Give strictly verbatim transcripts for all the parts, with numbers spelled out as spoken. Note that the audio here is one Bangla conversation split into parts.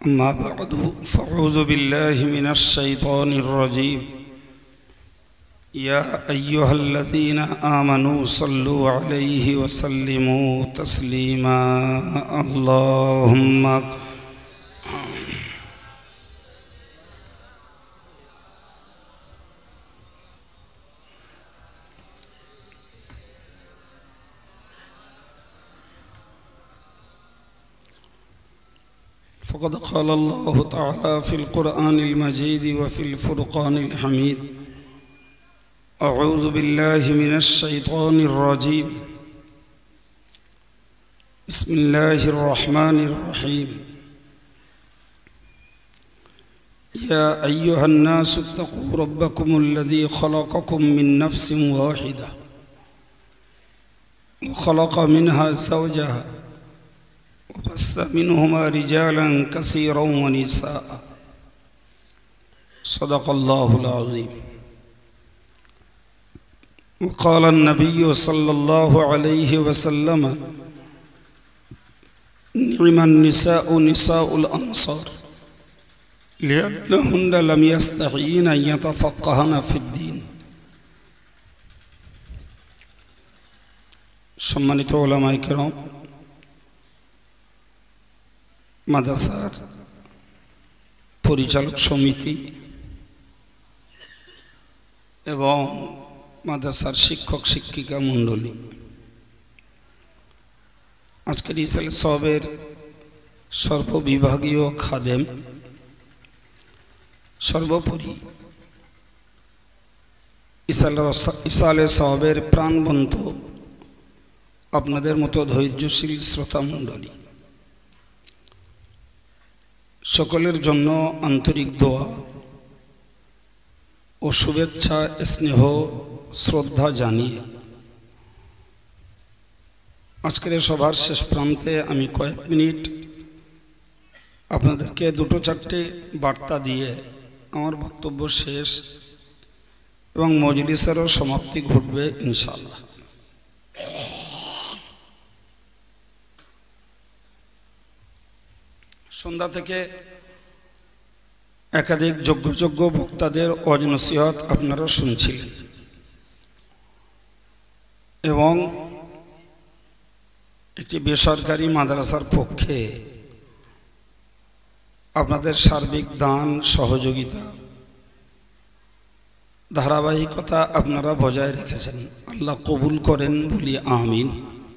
أما بعد فأعوذ بالله من الشيطان الرجيم يا أيها الذين آمنوا صلوا عليه وسلموا تسليما اللهم فقد قال الله تعالى في القرآن المجيد وفي الفرقان الحميد أعوذ بالله من الشيطان الرجيم بسم الله الرحمن الرحيم يا أيها الناس اتقوا ربكم الذي خلقكم من نفس واحدة وخلق منها زوجها وبث منهما رجالا كثيرا ونساء صدق الله العظيم وقال النبي صلى الله عليه وسلم نعم النساء نساء الأنصار لأنهن لم يستحيين أن يتفقهن في الدين সম্মানিত উলামায়ে কেরাম মাদ্রাসার পরিচালক সমিতি এবং মাদ্রাসার শিক্ষক শিক্ষিকা মণ্ডলী আজকের ইসালে সবের সর্ববিভাগীয় খাদেম সর্বোপরি ইসালে সবের প্রাণবন্ত আপনাদের মতো ধৈর্যশীল শ্রোতা মণ্ডলী সকলের জন্য আন্তরিক দোয়া ও শুভেচ্ছা স্নেহ শ্রদ্ধা জানিয়ে আজকের সভার শেষ প্রান্তে আমি কয়েক মিনিট আপনাদেরকে দুটো চারটে বার্তা দিয়ে আমার বক্তব্য শেষ এবং মজলিসেরও সমাপ্তি ঘটবে ইনশাআল্লাহ। সন্ধ্যা থেকে একাধিক যোগ্য যোগ্য বক্তাদের ওয়াজ নসিহত আপনারা শুনছিলেন এবং একটি বেসরকারি মাদ্রাসার পক্ষে আপনাদের সার্বিক দান সহযোগিতা ধারাবাহিকতা আপনারা বজায় রেখেছেন, আল্লাহ কবুল করেন বলি আমিন।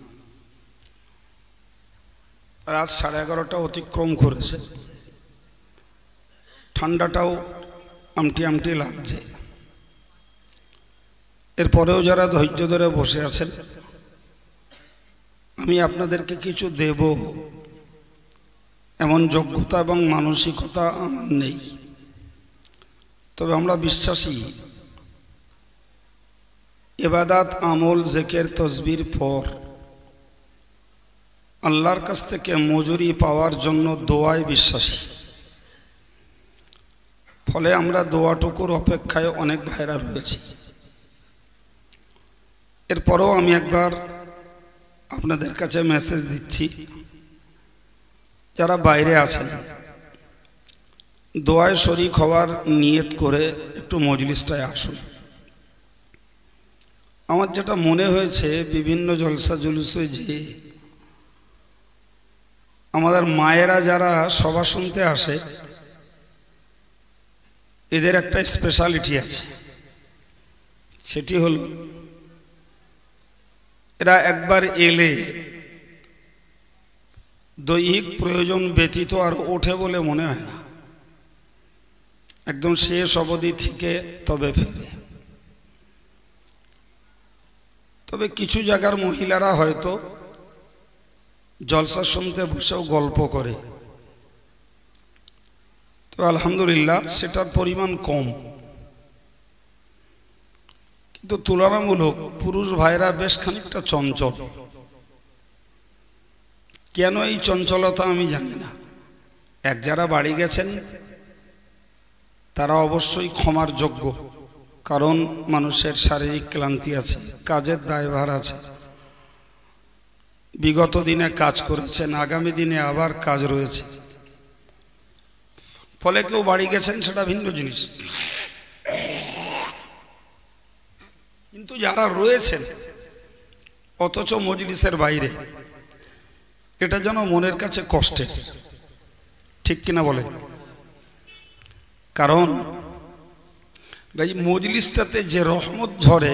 রাত সাড়ে এগারোটা অতিক্রম করেছে, ঠান্ডাটাও আমটি আমটি লাগছে। এরপরেও যারা ধৈর্য ধরে বসে আছেন, আমি আপনাদেরকে কিছু দেব এমন যোগ্যতা এবং মানসিকতা আমার নেই, তবে আমরা বিশ্বাসী ইবাদত আমল জিকির তাসবির পর আল্লাহর কাছ থেকে মজুরি পাওয়ার জন্য দোয়ায় বিশ্বাসী। ফলে আমরা দোয়াটুকুর অপেক্ষায় অনেক ভাইরা রয়েছি। এরপরও আমি একবার আপনাদের কাছে মেসেজ দিচ্ছি, যারা বাইরে আছেন দোয়ায় শরীক হওয়ার নিয়ত করে একটু মজলিসটায় আসুন। আমার যেটা মনে হয়েছে বিভিন্ন জলসা জুলুসে যে আমাদের মায়েরা যারা সভা শুনতে আসে এদের একটা স্পেশালিটি আছে, সেটি হলো এরা একবার এলে দৈহিক প্রয়োজন ব্যতীত আর ওঠে বলে মনে হয় না, একদম শেষ অবধি থেকে তবে ফেরে। তবে কিছু জায়গার মহিলারা হয়তো জলসা শুনতে বসেও গল্প করে, তো আলহামদুলিল্লাহ সেটার পরিমাণ কম, কিন্তু তুলনামূলক পুরুষ ভাইরা বেশ খানিকটা চঞ্চল। কেন এই চঞ্চলতা আমি জানি না। এক যারা বাড়ি গেছেন তারা অবশ্যই ক্ষমার যোগ্য, কারণ মানুষের শারীরিক ক্লান্তি আছে, কাজের দায়ভার আছে, বিগত দিনে কাজ করেছেন, আগামী দিনে আবার কাজ রয়েছে। ফলে কেউ বাড়ি গেছেন সেটা ভিন্ন জিনিস, কিন্তু যারা রয়েছেন অথচ মজলিসের বাইরে, এটা যেন মনের কাছে কষ্টের। ঠিক কিনা বলে? কারণ ভাই মজলিসটাতে যে রহমত ঝরে,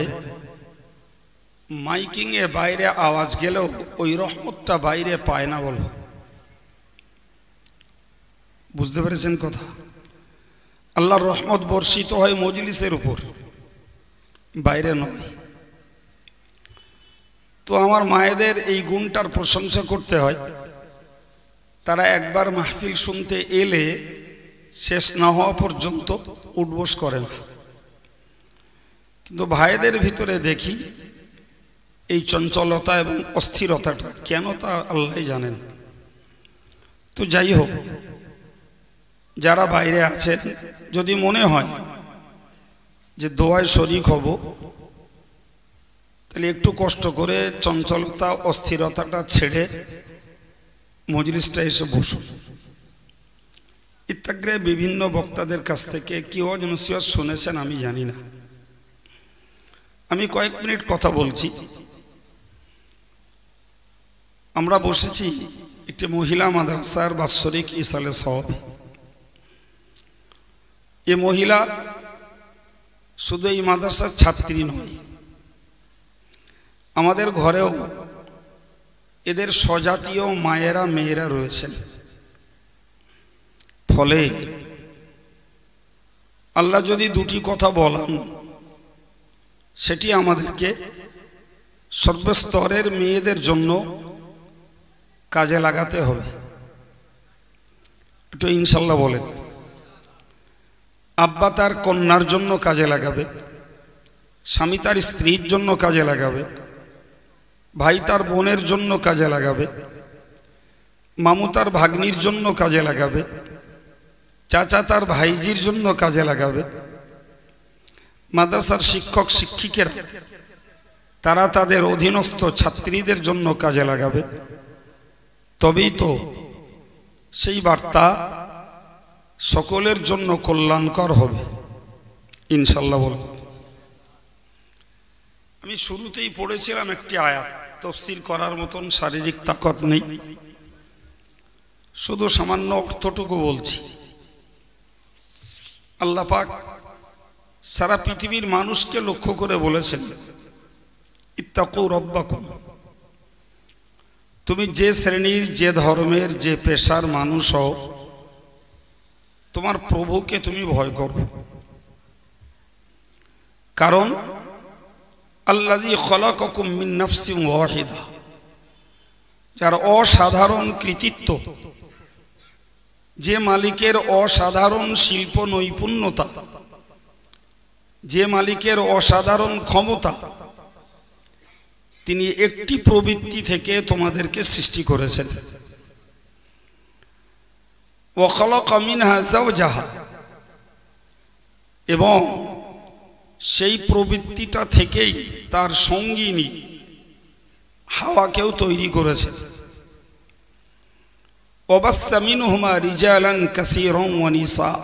মাইকিং এ বাইরে আওয়াজ গেলেও ওই রহমতটা বাইরে পায় না। বলো, বুঝতে পেরেছেন কথা? আল্লাহর রহমত বর্ষিত হয় মজলিসের উপর, বাইরে নয়। তো আমার মায়েদের এই গুণটার প্রশংসা করতে হয়। তারা একবার মাহফিল শুনতে এলে শেষ না হওয়া পর্যন্ত উঠবোস করে না। কিন্তু ভাইদের ভিতরে দেখি এই চঞ্চলতা এবং অস্থিরতাটা কেন, তা আল্লাহ জানেন। তো যাই হোক, যারা বাইরে আছেন, যদি মনে হয় যে দোয়ায় শরীক হব, তাহলে একটু কষ্ট করে চঞ্চলতা অস্থিরতাটা ছেড়ে মজলিসটা এসে বসুন। ইত্যাগ্রে বিভিন্ন বক্তাদের কাছ থেকে কি ওয়াজ নসিহত শুনেছেন আমি জানি না, আমি কয়েক মিনিট কথা বলছি। আমরা বসেছি একটি মহিলা মাদ্রাসার বাৎসরিক ইসালে সওয়াব। এ মহিলা শুধু এই মাদ্রাসার ছাত্রী নয়, আমাদের ঘরেও এদের স্বজাতীয় মায়েরা মেয়েরা রয়েছেন। ফলে আল্লাহ যদি দুটি কথা বলান, সেটি আমাদেরকে সর্বস্তরের মেয়েদের জন্য কাজে লাগাতে হবে। একটু ইনশাল্লাহ বলেন। আব্বা তার কন্যার জন্য কাজে লাগাবে, স্বামী তার স্ত্রীর জন্য কাজে লাগাবে, ভাই তার বোনের জন্য কাজে লাগাবে, মামু তার ভাগ্নির জন্য কাজে লাগাবে, চাচা তার ভাইজির জন্য কাজে লাগাবে, মাদ্রাসার শিক্ষক শিক্ষিকেরা তারা তাদের অধীনস্থ ছাত্রীদের জন্য কাজে লাগাবে। তবেই তো সেই বার্তা সকলের জন্য কল্যাণকর হবে ইনশাল্লাহ। বল, আমি শুরুতেই পড়েছিলাম একটি আয়াত, তাফসীর করার মতন শারীরিক তাকত নেই, শুধু সামান্য অর্থটুকু বলছি। আল্লাহ পাক সারা পৃথিবীর মানুষকে লক্ষ্য করে বলেছেন, ইত্তাকু রব্বাকুম। তুমি যে শ্রেণীর, যে ধর্মের, যে পেশার মানুষ হও, তোমার প্রভুকে তুমি ভয় করো। কারণ আল্লাযী খলাকাকুম মিন নাফসিন ওয়াহিদা, যার অসাধারণ কৃতিত্ব, যে মালিকের অসাধারণ শিল্প নৈপুণ্যতা, যে মালিকের অসাধারণ ক্ষমতা, তিনি একটি প্রবৃত্তি থেকে তোমাদেরকে সৃষ্টি করেছেন। ওয়া খালাকা মিনহা যাওজাহা, এবং সেই প্রবৃত্তিটা থেকেই তার সঙ্গিনী হাওয়াকেও তৈরি করেছেন। ওয়া বাসসা মিনহুমা রিজালান কাসীরান ওয়া নিসা,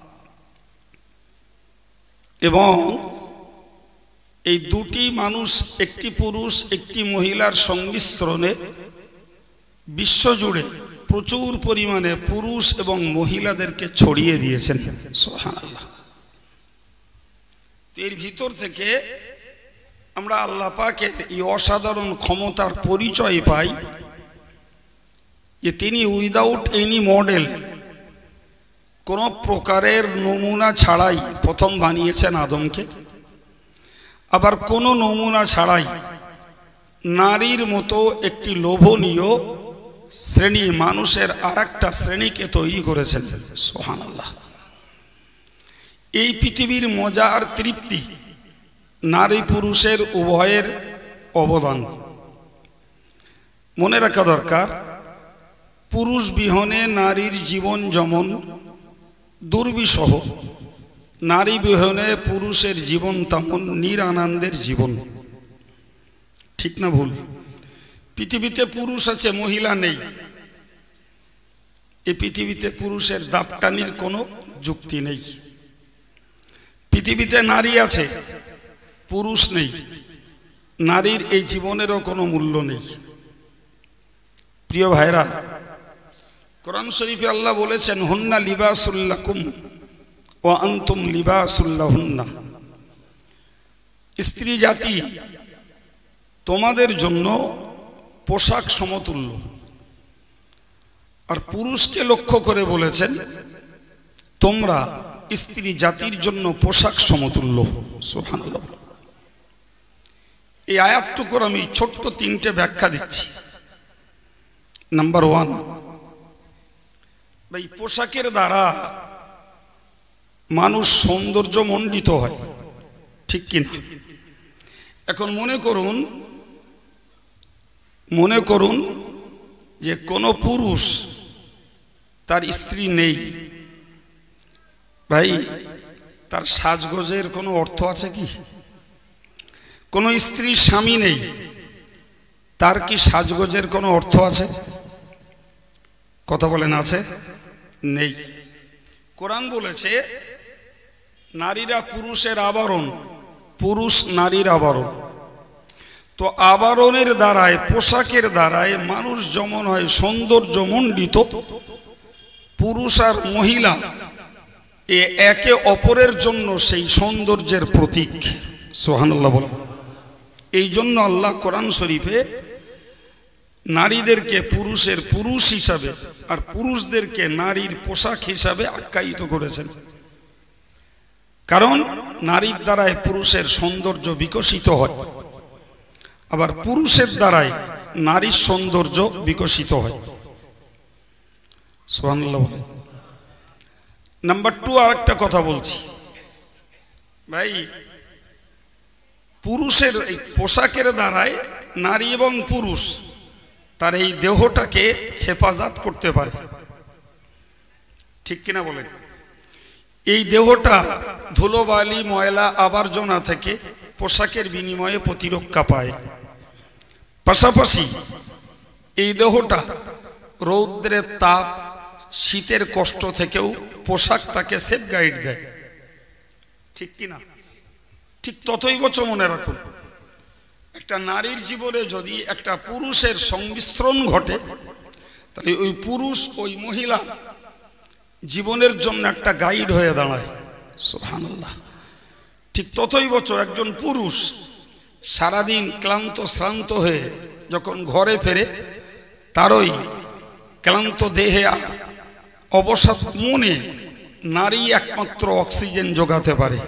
এবং এই দুটি মানুষ, একটি পুরুষ একটি মহিলার সংমিশ্রণে বিশ্বজুড়ে প্রচুর পরিমাণে পুরুষ এবং মহিলাদেরকে ছড়িয়ে দিয়েছেন। সুবহানাল্লাহ। এর ভিতর থেকে আমরা আল্লাহ পাকের এই অসাধারণ ক্ষমতার পরিচয় পাই যে তিনি উইদাউট এনি মডেল, কোনো প্রকারের নমুনা ছাড়াই প্রথম বানিয়েছেন আদমকে, আবার কোনো নমুনা ছাড়াই নারীর মতো একটি লোভনীয় শ্রেণী, মানুষের আর একটা শ্রেণীকে তৈরি করেছেন। সুবহানাল্লাহ। এই পৃথিবীর মজা আর তৃপ্তি নারী পুরুষের উভয়ের অবদান। মনে রাখা দরকার, পুরুষ বিহনে নারীর জীবন যেমন দুর্বিষহ, নারী বিহনে পুরুষের জীবন তেমন নিরানন্দের জীবন। ঠিক না ভুল? পৃথিবীতে পুরুষ আছে, মহিলা নেই, এই পৃথিবীতে পুরুষের দাপটানির কোনো যুক্তি নেই। পৃথিবীতে নারী আছে, পুরুষ নেই, নারীর এই জীবনেরও কোনো মূল্য নেই। প্রিয় ভাইরা, কোরআন শরীফে আল্লাহ বলেছেন, হুন্না লিবাসুল লাকুম ওয়া আনতুম লিবাসুল লাহুন্না। স্ত্রী জাতি তোমাদের জন্য পোশাক সমতুল্য। আর পুরুষকে লক্ষ্য করে বলেছেন, তোমরা স্ত্রী জাতির জন্য পোশাক সমতুল্য। সুবহানাল্লাহ। এই আয়াতটুকুর আমি ছোট্ট তিনটে ব্যাখ্যা দিচ্ছি। নাম্বার ওয়ান, ভাই পোশাকের দ্বারা মানুষ সৌন্দর্য মণ্ডিত হয়, ঠিক কিনা? এখন মনে করুন মনে করুন যে কোনো পুরুষ তার স্ত্রী নেই, ভাই তার সাজগোজের কোনো অর্থ আছে কি? কোনো স্ত্রীর স্বামী নেই, তার কি সাজগোজের কোনো অর্থ আছে? কথা বলেন, আছে? নেই। কোরআন বলেছে নারীরা পুরুষের আবরণ, পুরুষ নারীর আবরণ। তো আবরণের দ্বারায়, পোশাকের দ্বারায় মানুষ যেমন হয় সৌন্দর্য মণ্ডিত, পুরুষ আর মহিলা এ একে অপরের জন্য সেই সৌন্দর্যের প্রতীক। সুবহানাল্লাহ বলেন। এই জন্য আল্লাহ কোরআন শরীফে নারীদেরকে পুরুষের পুরুষ হিসাবে আর পুরুষদেরকে নারীর পোশাক হিসাবে আখ্যায়িত করেছেন। কারণ নারীর দ্বারায় পুরুষের সৌন্দর্য বিকশিত হয়, আবার পুরুষের দ্বারাই নারীর সৌন্দর্য বিকশিত হয়। সুবহানাল্লাহ। নাম্বার টু, আর একটা কথা বলছি ভাই, পুরুষের এই পোশাকের দ্বারায় নারী এবং পুরুষ তার এই দেহটাকে হেফাজত করতে পারে, ঠিক কিনা বলেন? এই দেহটা ধুলোবালি ময়লা আবর্জনা থেকে পোশাকের বিনিময়ে প্রতিরক্ষা পায়। পাশাপাশি এই দেহটা রৌদ্রের তাপ, শীতের কষ্ট থেকেও পোশাক তাকে সেফ গাইড দেয়, ঠিক কিনা? ঠিক ততই বছর মনে রাখুন, একটা নারীর জীবনে যদি একটা পুরুষের সংমিশ্রণ ঘটে, তাহলে ওই পুরুষ ওই মহিলা জীবনের জন্য একটা গাইড হয়ে দাঁড়ায়। সুবহানাল্লাহ। ঠিক ততই বছর একজন পুরুষ সারাদিন ক্লান্ত শ্রান্ত হয়ে যখন ঘরে ফেরে, তার ওই ক্লান্ত দেহে আর অবসাদ মনে নারী একমাত্র অক্সিজেন যোগাতে পারে,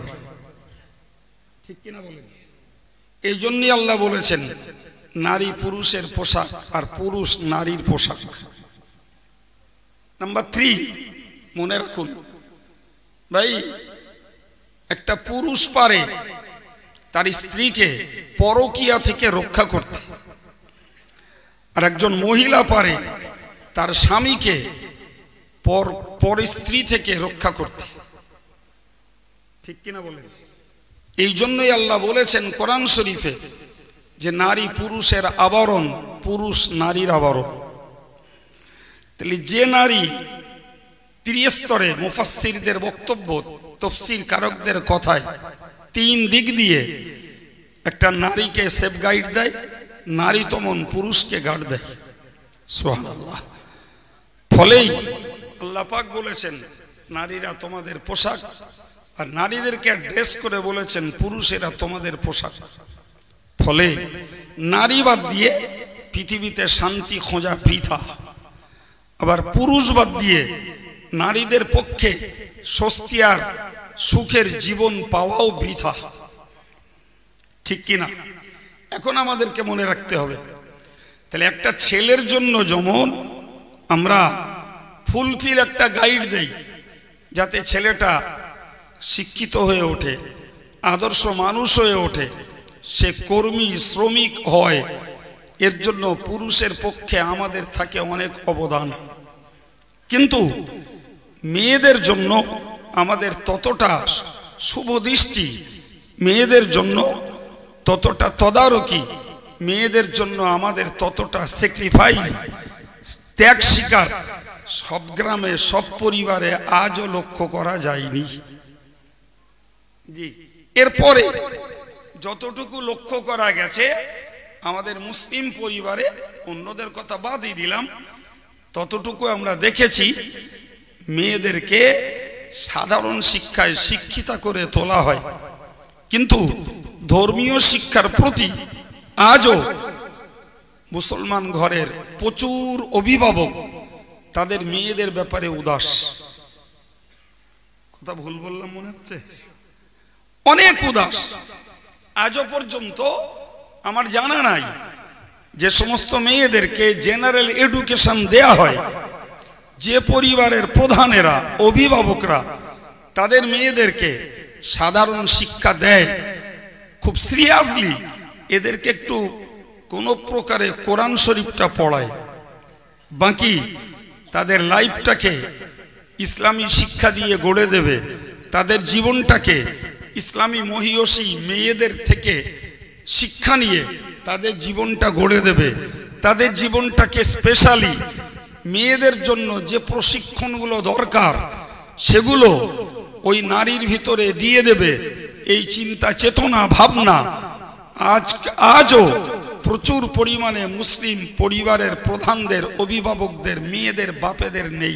ঠিক কিনা বলেন? এই জন্যই আল্লাহ বলেছেন নারী পুরুষের পোশাক আর পুরুষ নারীর পোশাক। নাম্বার থ্রি, মনে রাখুন ভাই, একটা পুরুষ পারে তার স্ত্রীকে পরকীয়া থেকে রক্ষা করতে, আর একজন মহিলা পারে তার স্বামীকে পর পর স্ত্রী থেকে রক্ষা করতে, ঠিক কিনা বলেন? এই জন্যই আল্লাহ বলেছেন কোরআন শরীফে যে নারী পুরুষের আবরণ, পুরুষ নারীর আবরণ। তাহলে যে নারী ত্রিস্তরে, মুফাসসিরদের বক্তব্য, তাফসীর কারকদের কথায় তিন দিক দিয়ে একটা নারীকে সেফ গাইড দেয়, নারী তমন পুরুষকে গার্ড দেয়। সুবহানাল্লাহ। ফলেই আল্লাহ পাক বলেছেন নারীরা তোমাদের পোশাক, আর নারীদেরকে ড্রেস করে বলেছেন পুরুষেরা তোমাদের পোশাক। ফলে নারী বাদ দিয়ে পৃথিবীতে শান্তি খোঁজা বৃথা, আবার পুরুষ বাদ দিয়ে নারীদের পক্ষে স্বস্তি আর সুখের জীবন পাওয়াও বৃথা, ঠিক কিনা? এখন আমাদেরকে মনে রাখতে হবে, তাহলে একটা ছেলের জন্য যেমন আমরা ফুলফিল একটা গাইড দেই যাতে ছেলেটা শিক্ষিত হয়ে ওঠে, আদর্শ মানুষ হয়ে ওঠে, সে কর্মী শ্রমিক হয়, এর জন্য পুরুষের পক্ষে আমাদের থাকে অনেক অবদান। কিন্তু মেয়েদের জন্য আমাদের ততটা শুভদৃষ্টি, মেয়েদের জন্য ততটা তদারকি, মেয়েদের জন্য আমাদের ততটা স্যাক্রিফাইস, ত্যাগ স্বীকার সব গ্রামে সব পরিবারে আজও লক্ষ্য করা যায়নি। জি, এরপরে যতটুকু লক্ষ্য করা গেছে আমাদের মুসলিম পরিবারে, অন্যদের কথা বাদই দিলাম, ততটুকু আমরা দেখেছি মেয়েদেরকে সাধারণ শিক্ষায় শিক্ষিতা করে তোলা হয়, কিন্তু ধর্মীয় শিক্ষার প্রতি আজও মুসলমান ঘরের প্রচুর অভিভাবক তাদের মেয়েদের ব্যাপারে উদাস। কথা ভুল বললাম মনে হচ্ছে? অনেক উদাস। আজও পর্যন্ত আমার জানা নাই যে সমস্ত মেয়েদেরকে জেনারেল এডুকেশন দেয়া হয়, যে পরিবারের প্রধানেরা অভিভাবকরা তাদের মেয়েদেরকে সাধারণ শিক্ষা দেয়, খুব সিরিয়াসলি এদেরকে একটু কোনো প্রকারে কোরআন শরীফটা পড়ায়, বাকি তাদের লাইফটাকে ইসলামী শিক্ষা দিয়ে গড়ে দেবে, তাদের জীবনটাকে ইসলামী মহিয়সী মেয়েদের থেকে শিক্ষা নিয়ে তাদের জীবনটা গড়ে দেবে, তাদের জীবনটাকে স্পেশালি মেয়েদের জন্য যে প্রশিক্ষণগুলো দরকার সেগুলো ওই নারীর ভিতরে দিয়ে দেবে, এই চিন্তা চেতনা ভাবনা আজ আজও প্রচুর পরিমাণে মুসলিম পরিবারের প্রধানদের, অভিভাবকদের, মেয়েদের বাপেদের নেই।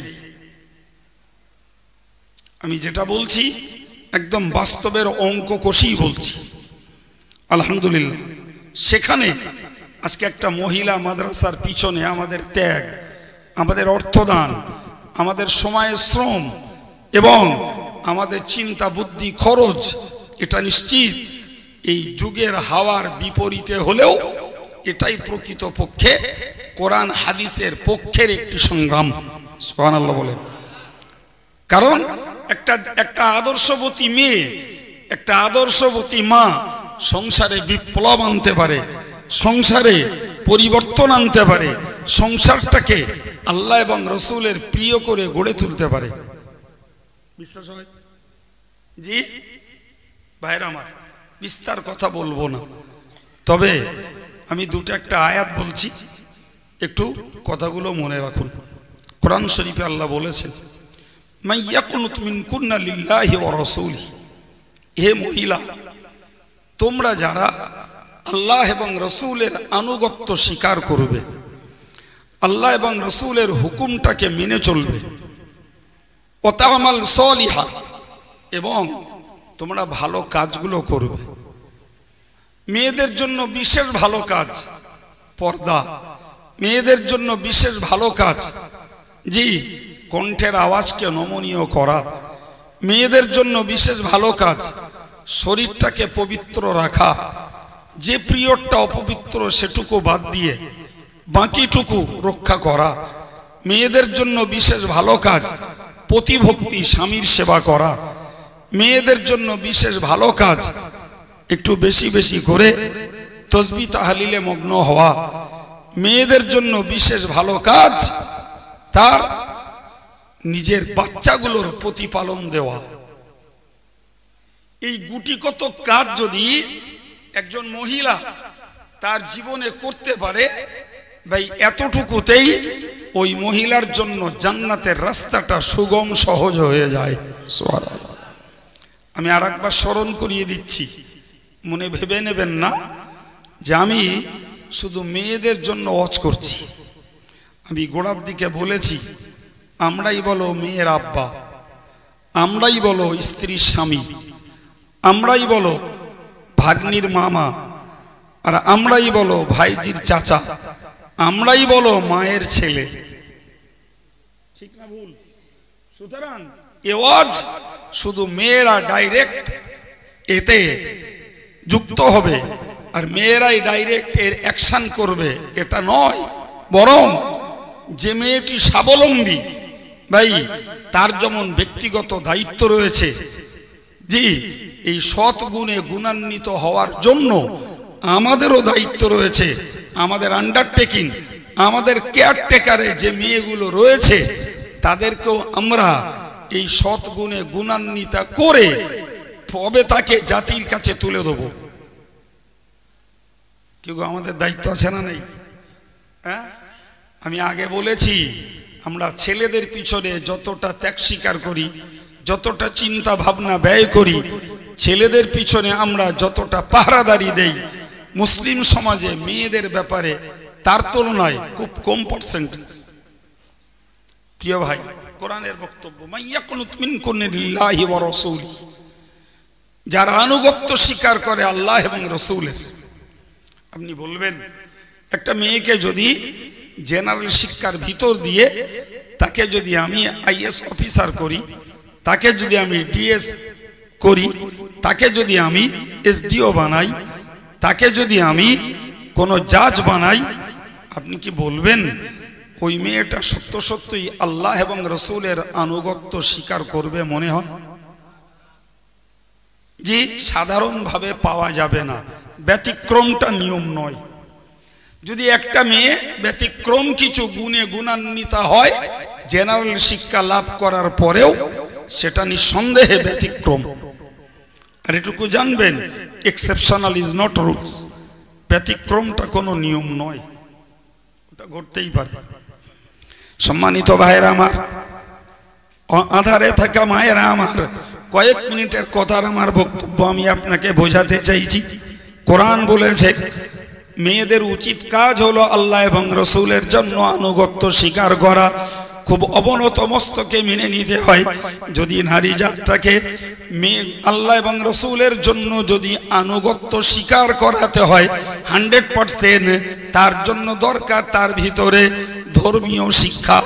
আমি যেটা বলছি একদম বাস্তবের অঙ্ক কষেই বলছি। আলহামদুলিল্লাহ, সেখানে আজকে একটা মহিলা মাদ্রাসার পিছনে আমাদের ত্যাগ, আমাদের অর্থদান, আমাদের সময়, শ্রম এবং আমাদের চিন্তা বুদ্ধি খরচ, এটা নিশ্চিত এই যুগের হাওয়ার বিপরীতে হলেও এটাই প্রকৃতপক্ষে কোরআন হাদিসের পক্ষের একটি সংগ্রাম। সুবহানাল্লাহ বলেন। কারণ একটা একটা আদর্শবতী মেয়ে, একটা আদর্শবতী মা সংসারে বিপ্লব আনতে পারে, সংসারে পরিবর্তন আনতে পারে, সংসারটাকে আল্লাহ এবং রসুলের প্রিয় করে গড়ে তুলতে পারে। বিশ্বাস হয়? জি ভাইরা আমার, বিস্তার কথা বলবো না, তবে আমি দুটো একটা আয়াত বলছি, একটু কথাগুলো মনে রাখুন। কোরআন শরীফে আল্লাহ বলেছেন, মাই ইয়াকুনুত মিনকুন্না লিল্লাহি ওয়া রাসূলিহি, হে মহিলা তোমরা যারা আল্লাহ এবং রসুলের আনুগত্য স্বীকার করবে, আল্লাহ এবং রসুলের হুকুমটাকে মেনে চলবে, ও তা'মাল সলিহা, এবং তোমরা ভালো কাজগুলো করবে। মেয়েদের জন্য বিশেষ ভালো কাজ পর্দা, মেয়েদের জন্য বিশেষ ভালো কাজ জি কণ্ঠের আওয়াজকে নমনীয় করা, মেয়েদের জন্য বিশেষ ভালো কাজ শরীরটাকে পবিত্র রাখা, যে পিরিয়ডটা অপবিত্র সেটুকু বাদ দিয়ে বাকিটুকু রক্ষা করা। মেয়েদের জন্য বিশেষ ভালো কাজ পতিভক্তি, স্বামীর সেবা করা। মেয়েদের জন্য বিশেষ ভালো কাজ একটু বেশি বেশি করে তসবিহ তাহলিলে মগ্ন হওয়া। মেয়েদের জন্য বিশেষ ভালো কাজ তার নিজের বাচ্চাগুলোর প্রতিপালন দেওয়া। এই গুটি কত কাজ যদি একজন মহিলা তার জীবনে করতে পারে, ভাই এতটুকুতেই ওই মহিলার জন্য জান্নাতের রাস্তাটা সুগম সহজ হয়ে যায়। সুবহানাল্লাহ। আমি আর একবার স্মরণ করিয়ে দিচ্ছি, মনে ভেবে নেবেন না যে আমি শুধু মেয়েদের জন্য ওয়াজ করছি। আমি গোড়ার দিকে বলেছি, আমরাই বলো মেয়ের আব্বা, আমরাই বলো স্ত্রীর স্বামী, আমরাই বলো ভাগ্নির মামা, আর আমরাই বলো ভাইজির চাচা, আমরাই বলো মায়ের ছেলে। ঠিক না ভুল? সুতরাং এ ওয়াজ শুধু মেয়েরা ডাইরেক্ট এতে যুক্ত হবে আর মেয়েরাই ডাইরেক্ট এর অ্যাকশন করবে এটা নয়, বরং যে মেয়েটি স্বাবলম্বী ভাই তার যেমন ব্যক্তিগত দায়িত্ব রয়েছে, জি এই সৎ গুণে গুণান্বিত হওয়ার জন্য আমাদেরও দায়িত্ব রয়েছে। আমাদের আন্ডারটেকিং, আমাদের কেয়ারটেকারে যে মেয়েগুলো রয়েছে তাদেরকেও আমরা এই সৎ গুণে গুণান্বিত করে তবে তাকে জাতির কাছে তুলে দেব। কেউ আমাদের দায়িত্ব আছে না নেই? হ্যাঁ, আমি আগে বলেছি আমরা ছেলেদের পিছনে যতটা ত্যাগ স্বীকার করি, যতটা চিন্তা ভাবনা ব্যয় করি, ছেলেদের পিছনে আমরা যতটা পাহারাদারি দেই, মুসলিম সমাজে মেয়েদের ব্যাপারে তার তুলনায় খুব কম পার্সেন্টেজ। প্রিয় ভাই, কোরআনের বক্তব্য, মাইয়াকুনুত মিনকুন্না লিল্লাহি ওয়া রাসূলি, যারা আনুগত্য স্বীকার করে আল্লাহ এবং রসুলের। আপনি বলবেন একটা মেয়েকে যদি জেনারেল শিক্ষার ভিতর দিয়ে তাকে যদি আমি আইএস অফিসার করি, তাকে যদি আমি ডিএস করি, তাকে যদি আমি এসডিও বানাই, তাকে যদি আমি কোনো জাজ বানাই, আপনি কি বলবেন ওই মেয়েটা সত্য সত্যই আল্লাহ এবং রসুলের আনুগত্য স্বীকার করবে? মনে হয় যে সাধারণভাবে পাওয়া যাবে না, ব্যতিক্রমটা নিয়ম নয়। যদি একটা মেয়ে ব্যতিক্রম কিছু গুণে গুণান্বিতা হয় জেনারেল শিক্ষা লাভ করার পরেও, সেটা নিঃসন্দেহে ব্যতিক্রম। আর এটুকু জানবেন, এক্সেপশনাল ইজ নট রুলস, ব্যতিক্রমটা কোনো নিয়ম নয়, ওটা ঘটতেই পারে। সম্মানিত ভাইয়েরা আমার, আধারে থাকা মায়েরা আমার, কয়েক মিনিটের কথার আমার বক্তব্য আমি আপনাকে বোঝাতে চাইছি। কোরআন বলেছে মেয়েদের উচিত কাজ হলো আল্লাহ এবং রসুলের জন্য আনুগত্য স্বীকার করা, খুব অবনত মস্তকে মেনে নিতে হয়। যদি নারী জাতটাকে মেয়ে আল্লাহ এবং রসুলের জন্য যদি আনুগত্য স্বীকার করাতে হয় হান্ড্রেড পার্সেন্ট, তার জন্য দরকার তার ভিতরে ধর্মীয় শিক্ষা।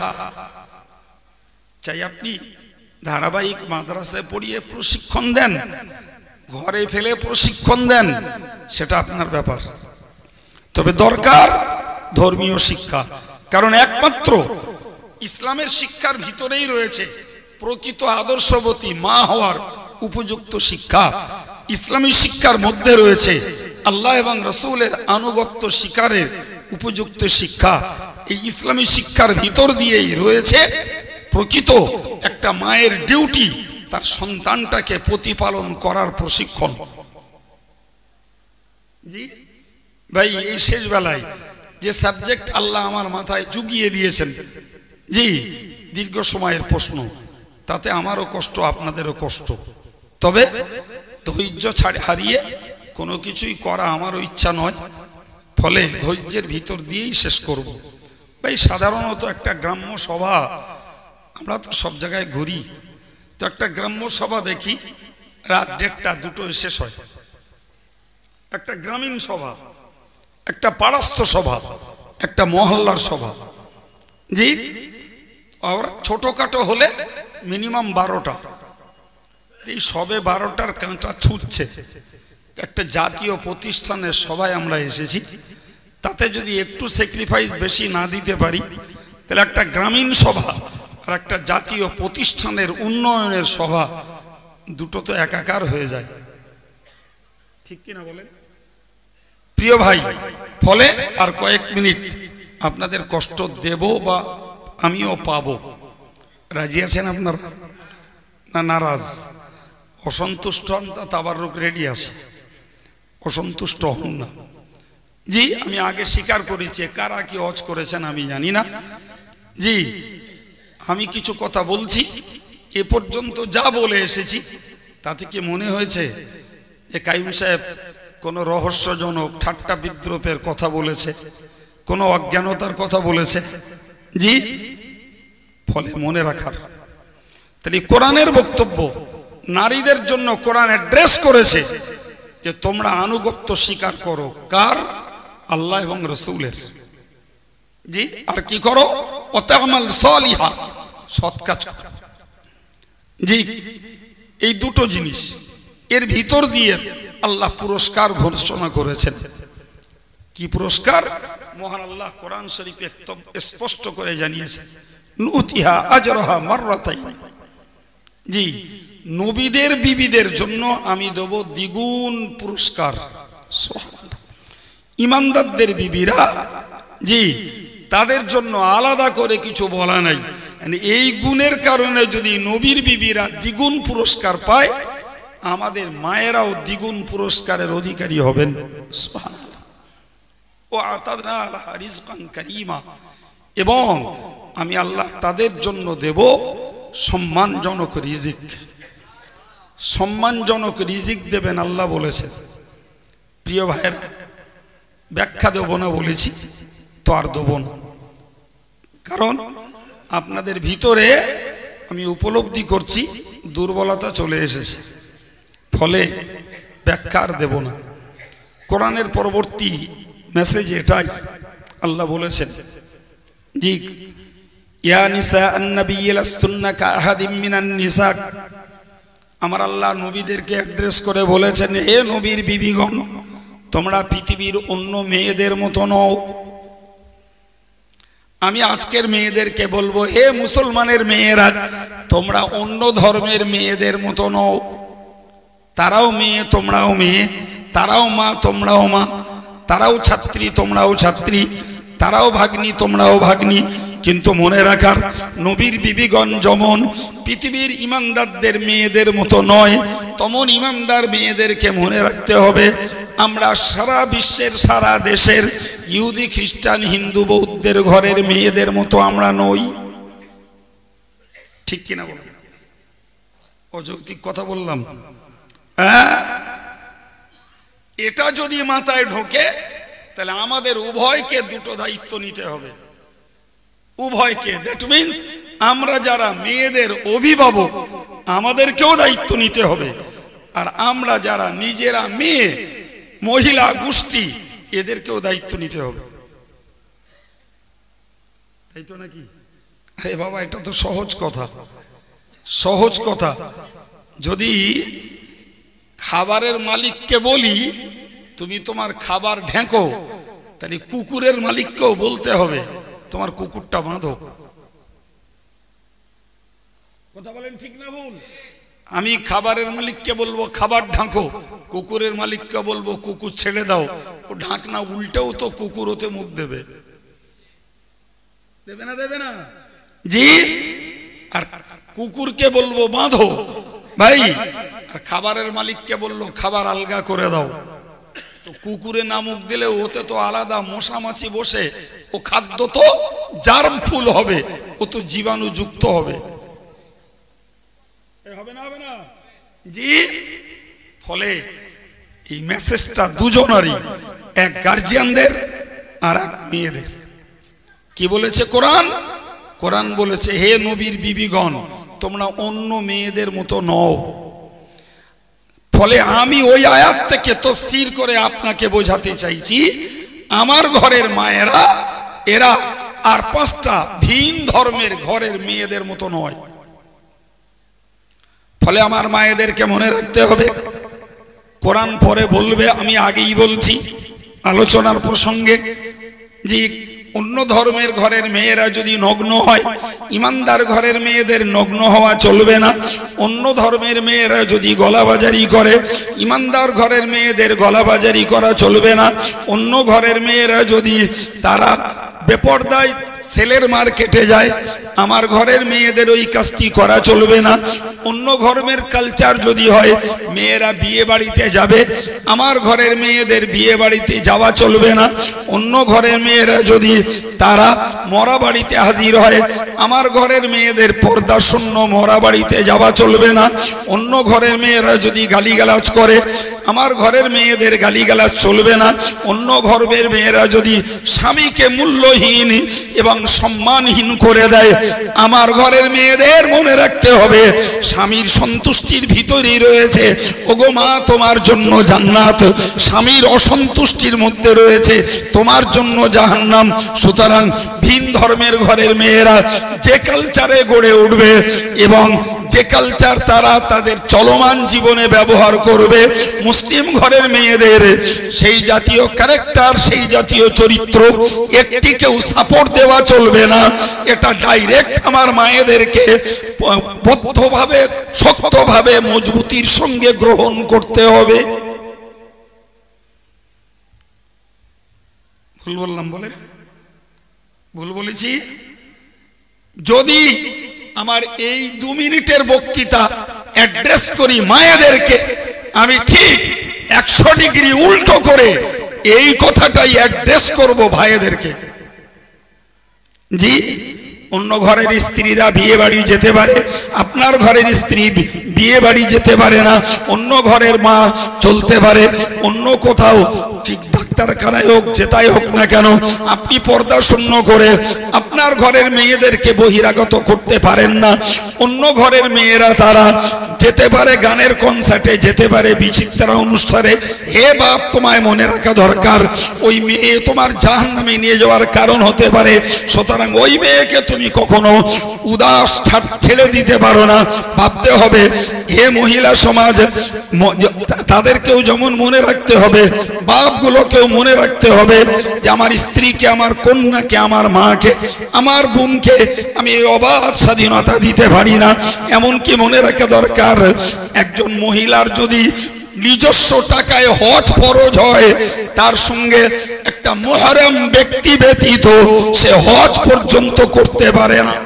চাই আপনি ধারাবাহিক মাদ্রাসায় পড়িয়ে প্রশিক্ষণ দেন, ঘরে ফেলে প্রশিক্ষণ দেন, সেটা আপনার ব্যাপার, তবে দরকার ধর্মীয় শিক্ষা। কারণ একমাত্র ইসলামের শিক্ষার ভিতরেই রয়েছে প্রকৃত আদর্শবতী মা হওয়ার উপযুক্ত শিক্ষা। ইসলামী শিক্ষার মধ্যে রয়েছে আল্লাহ এবং রসুলের আনুগত্য স্বীকারের উপযুক্ত শিক্ষা। এই ইসলামী শিক্ষার ভিতর দিয়েই রয়েছে প্রকৃত একটা মায়ের ডিউটি, তার সন্তানটাকে প্রতিপালন করার প্রশিক্ষণ। জি ভাই, এই শেষ বেলায় যে সাবজেক্ট আল্লাহ আমার মাথায় জুগিয়ে দিয়েছেন, জি দীর্ঘ সময়ের প্রশ্ন, তাতে আমারও কষ্ট আপনাদেরও কষ্ট, তবে ধৈর্য ছাড়ে হারিয়ে কোনো কিছুই করা আমারও ইচ্ছা নয়, ফলে ধৈর্যের ভিতর দিয়েই শেষ করব। ভাই সাধারণত একটা গ্রাম্য সভা, আমরা তো সব জায়গায় ঘুরি, তো একটা গ্রাম্য সভা দেখি রাত দেড়টা দুটোয় শেষ হয়। একটা গ্রামীণ সভা, একটা পাড়স্থ সভা, একটা মহল্লার সভা, জি আর ছোটখাটো হলে মিনিমাম বারোটা। এই সবে বারোটার কাঁটা ছুটছে। একটা জাতীয় প্রতিষ্ঠানের সভায় আমরা এসেছি, তাতে যদি একটু স্যাক্রিফাইস বেশি না দিতে পারি, তাহলে একটা গ্রামীণ সভা আর একটা জাতীয় প্রতিষ্ঠানের উন্নয়নের সভা দুটো তো একাকার হয়ে যায়, ঠিক কিনা বলেন প্রিয় ভাই? ফলে আর কয়েক মিনিট আপনাদের কষ্ট দেব বা আমিও পাবো, রাজি আছেন আপনারা না নারাজ? অসন্তুষ্ট হন তা তাবাররুক রেডি আছে, অসন্তুষ্ট হন না। জি আমি আগে স্বীকার করেছি, কারা কি হজ করেছেন আমি জানি না। জি আমি কিছু কথা বলছি, এ পর্যন্ত যা বলে এসেছি তাতে কি মনে হয়েছে যে কাইয়ুম সাহেব কোনো রহস্যজনক ঠাট্টা বিদ্রুপের কথা বলেছে, কোনো অজ্ঞানতার কথা বলেছে? জি ফলে মনে রাখার, তাহলে কোরআনের বক্তব্য নারীদের জন্য কোরআন অ্যাড্রেস করেছে যে তোমরা আনুগত্য স্বীকার করো, কার? আল্লাহ এবং রসুলের। জি আর কি করো? ওয়াতামাল সালিহা, সৎ কাজ করো। জি এই দুটো জিনিস, এর ভিতর দিয়ে আল্লাহ পুরস্কার ঘোষণা করেছেন। কি পুরস্কার? মহান আল্লাহ কোরআন শরীফে স্পষ্ট করে জানিয়েছেন, নুতিহা আজরাহা মাররাতাইন। জি নবীদের বিবিদের জন্য আমি দেব দ্বিগুণ পুরস্কার। সুবহানাল্লাহ। ইমানদারদের বিবিরা, জি তাদের জন্য আলাদা করে কিছু বলা নাই। এই গুণের কারণে যদি নবীর বিবিরা দ্বিগুণ পুরস্কার পায়, আমাদের মায়েরাও দ্বিগুণ পুরস্কারের অধিকারী হবেন। সুবহানাল্লাহ। ও আতাদনা লাহা রিজকান কারীমা, এবং আমি আল্লাহ তাদের জন্য দেব সম্মানজনক রিজিক। সম্মানজনক রিজিক দেবেন আল্লাহ বলেছেন। প্রিয় ভাইরা, ব্যাখ্যা দেব না বলেছি তো আর দেব না, কারণ আপনাদের ভিতরে আমি উপলব্ধি করছি দুর্বলতা চলে এসেছে, ফলে ব্যাখ্যা আর দেব না। কোরআনের পরবর্তী মেসেজ এটাই, আল্লাহ বলেছেন জি ইয়া নিসা আন-নবী লাস্তুন্না কাআহাদিম মিনান নিসা। আমার আল্লাহ নবীদেরকে অ্যাড্রেস করে বলেছেন, হে নবীর বিবিগণ, তোমরা পৃথিবীর অন্য মেয়েদের মতো নও। আমি আজকের মেয়েদেরকে বলবো, হে মুসলমানের মেয়েরা, তোমরা অন্য ধর্মের মেয়েদের মতো নও। তারাও মেয়ে, তোমরাও মেয়ে, তারাও মা, তোমরাও মা, তারাও ছাত্রী, তোমরাও ছাত্রী, তারাও ভাগ্নি, তোমরাও ভাগ্নি। কিন্তু মনে রাখার, নবীর বিবিগণ যেমন পৃথিবীর ইমানদারদের মেয়েদের মতো নয়, তেমন ইমানদার মেয়েদেরকে মনে রাখতে হবে আমরা সারা বিশ্বের, সারা দেশের ইহুদি, খ্রিস্টান, হিন্দু, বৌদ্ধের ঘরের মেয়েদের মতো আমরা নই। ঠিক কিনা বলুন? অযৌক্তিক কথা বললাম? হ্যাঁ, এটা যদি মাথায় ঢোকে তাহলে আমাদের উভয়কে দুটো দায়িত্ব নিতে হবে, উভয়কে। দ্যাট মিন্স আমরা যারা মেয়েদের অভিভাবক আমাদেরকেও দায়িত্ব নিতে হবে, আর আমরা যারা নিজেরা মেয়ে, মহিলা গোষ্ঠী, এদেরকেও দায়িত্ব নিতে হবে, তাই তো নাকি? আরে বাবা, এটা তো সহজ কথা, সহজ কথা। যদি খাবারের মালিককে বলি তুমি তোমার খাবার ঢেঁকো, তাহলে কুকুরের মালিককেও বলতে হবে তোমার কুকুরটা বাঁধো। কথা বলেন ঠিক না ভুল? আমি খাবারের মালিককে বলবো খাবার ঢাকো, কুকুরের মালিককে বলবো কুকুর ছেড়ে দাও। ও ঢাকনা উল্টেও তো কুকুর ওতে মুখ দেবে, দেবে না? দেবে না? জি। আর কুকুরকে বলবো বাঁধো ভাই, আর খাবারের মালিককে বললো খাবার আলগা করে দাও। তো কুকুরে নামুক দিলে ওতে তো আলাদা মশা মাছি বসে, ও খাদ্য তো জার্মফুল হবে, ও তো জীবাণু যুক্ত হবে, হবে না? হবে না? জি। ফলে এই মেসেজটা দুজনারই, এক গার্জিয়ানদের আর এক মেয়েদের। কি বলেছে কোরআন? কোরআন বলেছে, হে নবীর বিবিগণ, তোমরা অন্য মেয়েদের মতো নও। ফলে আমি ওই আয়াত থেকে তাফসীর করে আপনাকে বোঝাতে চাইছি, আমার ঘরের মায়েরা এরা আর পাঁচটা ভিন ধর্মের ঘরের মেয়েদের মতো নয়। ফলে আমার মায়েদেরকে মনে রাখতে হবে, কোরআন পরে বলবে, আমি আগেই বলছি আলোচনার প্রসঙ্গে, যে অন্য ধর্মের ঘরের মেয়েরা যদি নগ্ন হয়, ইমানদার ঘরের মেয়েদের নগ্ন হওয়া চলবে না। অন্য ধর্মের মেয়েরা যদি গলাবাজারি করে, ইমানদার ঘরের মেয়েদের গলাবাজারি করা চলবে না। অন্য ঘরের মেয়েরা যদি তারা বেপরদায় সেলের মার্কেটে যায়, আমার ঘরের মেয়েদের ওই কাজটি করা চলবে না। অন্য ধর্মের কালচার যদি হয়, মেয়েরা বিয়ে বাড়িতে যাবে, আমার ঘরের মেয়েদের বিয়ে বাড়িতে যাওয়া চলবে না। অন্য ঘরের মেয়েরা যদি তারা মরা বাড়িতে হাজির হয়, আমার ঘরের মেয়েদের পর্দা শূন্য মরা বাড়িতে যাওয়া চলবে না। অন্য ঘরের মেয়েরা যদি গালিগালাজ করে, আমার ঘরের মেয়েদের গালিগালাজ চলবে না। অন্য ঘরের মেয়েরা যদি স্বামীকে মূল্যহীন এবং সম্মানহীন করে দেয়, আমার ঘরের মেয়েদের মনে রাখতে হবে স্বামীর সন্তুষ্টির ভিতরেই রয়েছে ওগো মা তোমার জন্য জান্নাত, স্বামীর অসন্তুষ্টির মধ্যে রয়েছে তোমার জন্য জাহান্নাম। সুতরাং ভিন ধর্মের ঘরের মেয়েরা যে কালচারে গড়ে উঠবে এবং যে কালচার তারা তাদের চলমান জীবনে ব্যবহার করবে, মুসলিম ঘরের মেয়েদের সেই জাতীয় ক্যারেক্টার, সেই জাতীয় চরিত্র একটিকেও সাপোর্ট দেওয়া চলবে না। এটা ডাইরেক্ট আমার মায়েদেরকে বদ্ধভাবে, শক্তভাবে, মজবুতির সঙ্গে গ্রহণ করতে হবে। ভুল বললাম? বলেন ভুল বলেছি? যদি আমার এই দু মিনিটের বক্তৃতা অ্যাড্রেস করি মায়েদেরকে, আমি ঠিক একশো ডিগ্রি উল্টো করে এই কথাটাই অ্যাড্রেস করব ভাইদেরকে। জি, অন্য ঘরের স্ত্রীরা বিয়ে বাড়ি যেতে পারে, আপনার ঘরের স্ত্রী বিয়ে বাড়ি যেতে পারে না। অন্য ঘরের মা চলতে পারে, অন্য কোথাও ঠিক ডাক্তারখানায় হোক যেটাই হোক না কেন, আপনি পর্দা শূন্য করে আপনার ঘরের মেয়েদেরকে বহিরাগত করতে পারেন না। অন্য ঘরের মেয়েরা তারা যেতে পারে গানের কনসার্টে, যেতে পারে বিচিত্রা অনুষ্ঠানে। হে বাপ, তোমায় মনে রাখা দরকার, ওই মেয়ে তোমার জাহান্নামে নিয়ে যাওয়ার কারণ হতে পারে। সুতরাং ওই মেয়েকে তুমি কখনো উদাস ছেড়ে দিতে পারো না, ভাবতে হবে। হে মহিলা সমাজ, তাদেরকেও যেমন মনে রাখতে হবে, বাপগুলোকেও মনে রাখতে হবে যে আমার স্ত্রীকে, আমার কন্যাকে, আমার মাকে, আমার বোনকে আমি এই অবাধ স্বাধীনতা দিতে পারি না। এমনকি মনে রাখা দরকার, একজন মহিলার যদি নিজস্ব টাকায় হজ ফরজ হয়, তার সঙ্গে একটা মুহরম ব্যক্তি ব্যতীত সে হজ পর্যন্ত করতে পারে না।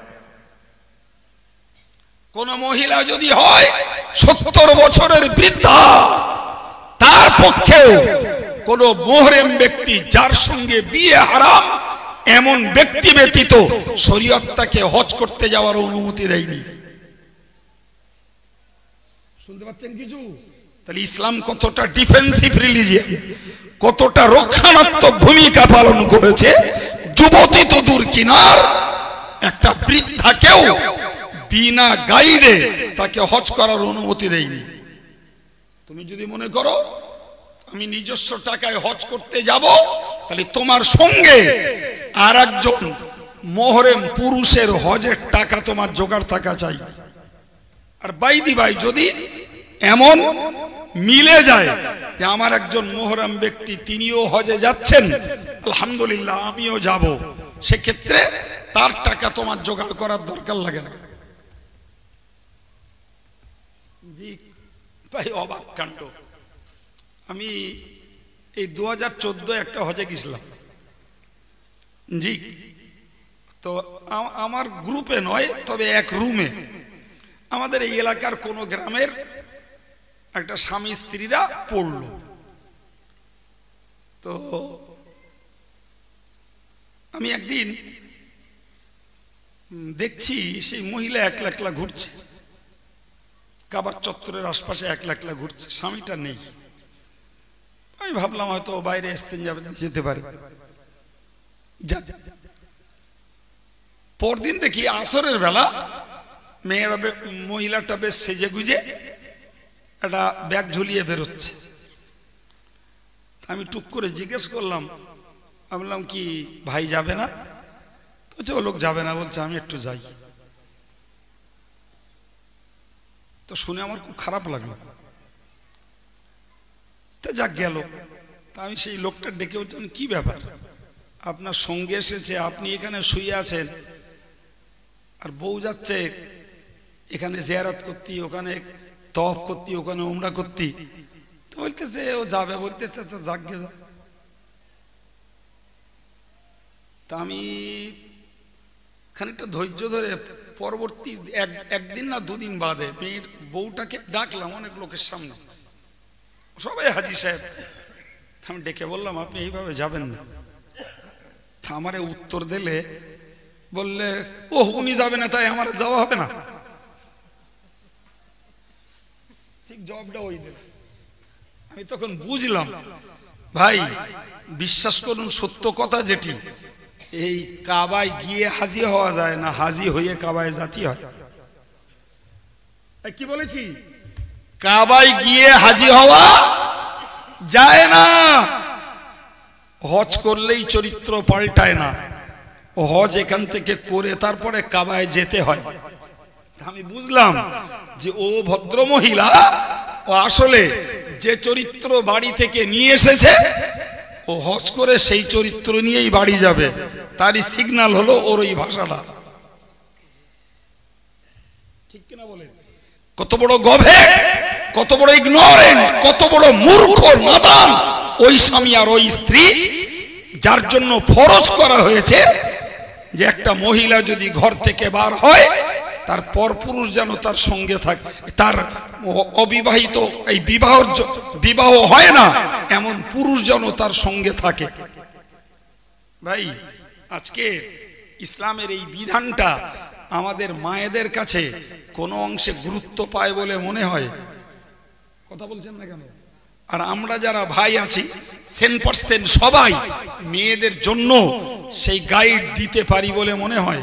কোন মহিলা যদি হয় সত্তর বছরের বৃদ্ধা, তার পক্ষেও কোন মুহরম ব্যক্তি যার সঙ্গে বিয়ে হারাম এমন ব্যক্তি ব্যতীত শরীয়ত তাকে হজ করতে যাওয়ার অনুমতি দেয়নি। শুনতে পাচ্ছেন কিছু? তাহলে ইসলাম কতটা ডিফেন্সিভ রিলিজিয়ন, কতটা রক্ষণাত্মক ভূমিকা পালন করেছে। যুবতী তো দূর কিনার, একটা বৃদ্ধাকেও বিনা গাইডে তাকে হজ করার অনুমতি দেয়নি। তুমি যদি মনে করো আমি নিজস্ব টাকায় হজ করতে যাব, তাহলে তোমার সঙ্গে আর একজন মুহরম পুরুষের হজের টাকা তোমার জোগাড় থাকা চাই। আর বাইদি ভাই যদি এমন মিলে যায় যে আমার একজন মুহরম ব্যক্তি তিনিও হজে যাচ্ছেন, আলহামদুলিল্লাহ আমিও যাব, সেক্ষেত্রে তার টাকা তোমার জোগাড় করার দরকার লাগে না। জি ভাই, অবাক কাণ্ড। আমি এই দু হাজার চোদ্দ একটা হজে গেছিলাম। জি, তো আমার গ্রুপে নয়, তবে এক রুমে আমাদের এই এলাকার কোন গ্রামের একটা স্বামী স্ত্রীরা পড়ল। তো আমি একদিন দেখছি সেই মহিলা একলা একলা ঘুরছে, কাবার চত্বরের আশপাশে একলা একলা ঘুরছে, স্বামীটা নেই। আমি ভাবলাম হয়তো বাইরে আসতেন, যেতে পারে। পরদিন দেখি আসরের বেলা মেয়েরা, মহিলাটা বেশ সেজে গুজে একটা ব্যাগ ঝুলিয়ে বেরোচ্ছে। আমি টুক করে জিজ্ঞেস করলাম, আমি বললাম কি ভাই যাবে না? বলছে ও লোক যাবে না, বলছে আমি একটু যাই। তো শুনে আমার খুব খারাপ লাগলো। তা যাক গেল। তা আমি সেই লোকটা ডেকে বলছি, কি ব্যাপার, আপনার সঙ্গে এসেছে, আপনি এখানে শুয়ে আছেন, আর বউ যাচ্ছে এখানে জিয়ারত করতি, ওখানে তওয়াফ করতি, ওখানে উমরা করতি। তো বলতেছে ও যাবে, বলতেছে যাক গে যা। তা আমি খানিকটা ধৈর্য ধরে পরবর্তী এক একদিন না দুদিন বাদে মেয়ের বউটাকে ডাকলাম অনেক লোকের সামনে, সবাই হাজি সাহেব। আমি ডেকে বললাম আপনি এইভাবে যাবেন না। আমারে উত্তর দিলে বললে, ও উনি যাবে না তাই আমার যাওয়া হবে না। ঠিক জবাবটা ওই দিল। আমি তখন বুঝলাম, ভাই বিশ্বাস করুন সত্য কথা যেটি, এই কাবায় গিয়ে হাজি হওয়া যায় না, হাজি হয়ে কাবায় জাতি হয়। কি বলেছি? কাবায় গিয়ে হাজি হওয়া যায় না। হজ করলেই চরিত্র পাল্টায় না, হজ এখান থেকে করে তারপরে কাবায় যেতে হয়। আমি বুঝলাম যে ও ভদ্র মহিলা, ও আসলে যে চরিত্র বাড়ি থেকে নিয়ে এসেছে, ও হজ করে সেই চরিত্র নিয়েই বাড়ি যাবে। তারই সিগন্যাল হলো ওর ওই ভাষাটা। ঠিক কিনা বলেন? কত বড় গভীর, কত বড় ইগনোরেন্ট, কত বড় মূর্খ নাদান ওই স্বামী আর ওই স্ত্রী, যার জন্য ফরজ করা হয়েছে যে একটা মহিলা যদি ঘর থেকে বার হয় তার পরপুরুষ যেন তার সঙ্গে থাকে, তার অবিবাহিত এই বিবাহ বিবাহ হয় না এমন পুরুষ যেন তার সঙ্গে থাকে। ভাই আজকে ইসলামের এই বিধানটা আমাদের মায়েদের কাছে কোনো অংশে গুরুত্ব পায় বলে মনে হয়? কথা বলছেন না কেন? আর আমরা যারা ভাই আছি সেন পার্সেন্ট সবাই মেয়েদের জন্য সেই গাইড দিতে পারি বলে মনে হয়?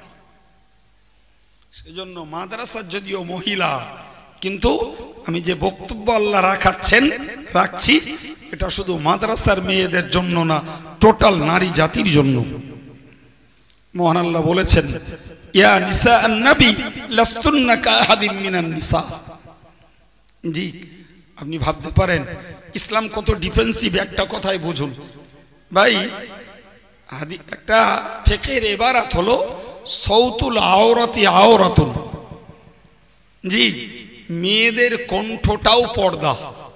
সেজন্য মাদ্রাসার যদিও মহিলা, কিন্তু আমি যে বক্তব্য আল্লাহ রাখাচ্ছেন রাখছি, এটা শুধু মাদ্রাসার মেয়েদের জন্য না, টোটাল নারী জাতির জন্য। মহান আল্লাহ বলেছেন, ইয়া নিসা আন-নবী লাস্তুন্না কাআহাদিম মিনান নিসা। জি, আপনি ভাবতে পারেন ইসলাম কত ডিফেন্সিভ, একটা কথাই বুঝুন ভাই। একটা ফিকহের ইবারাত হলো সৌতুল আওরাতি আওরাতুন। জি, মেয়েদের কণ্ঠটাও পর্দা,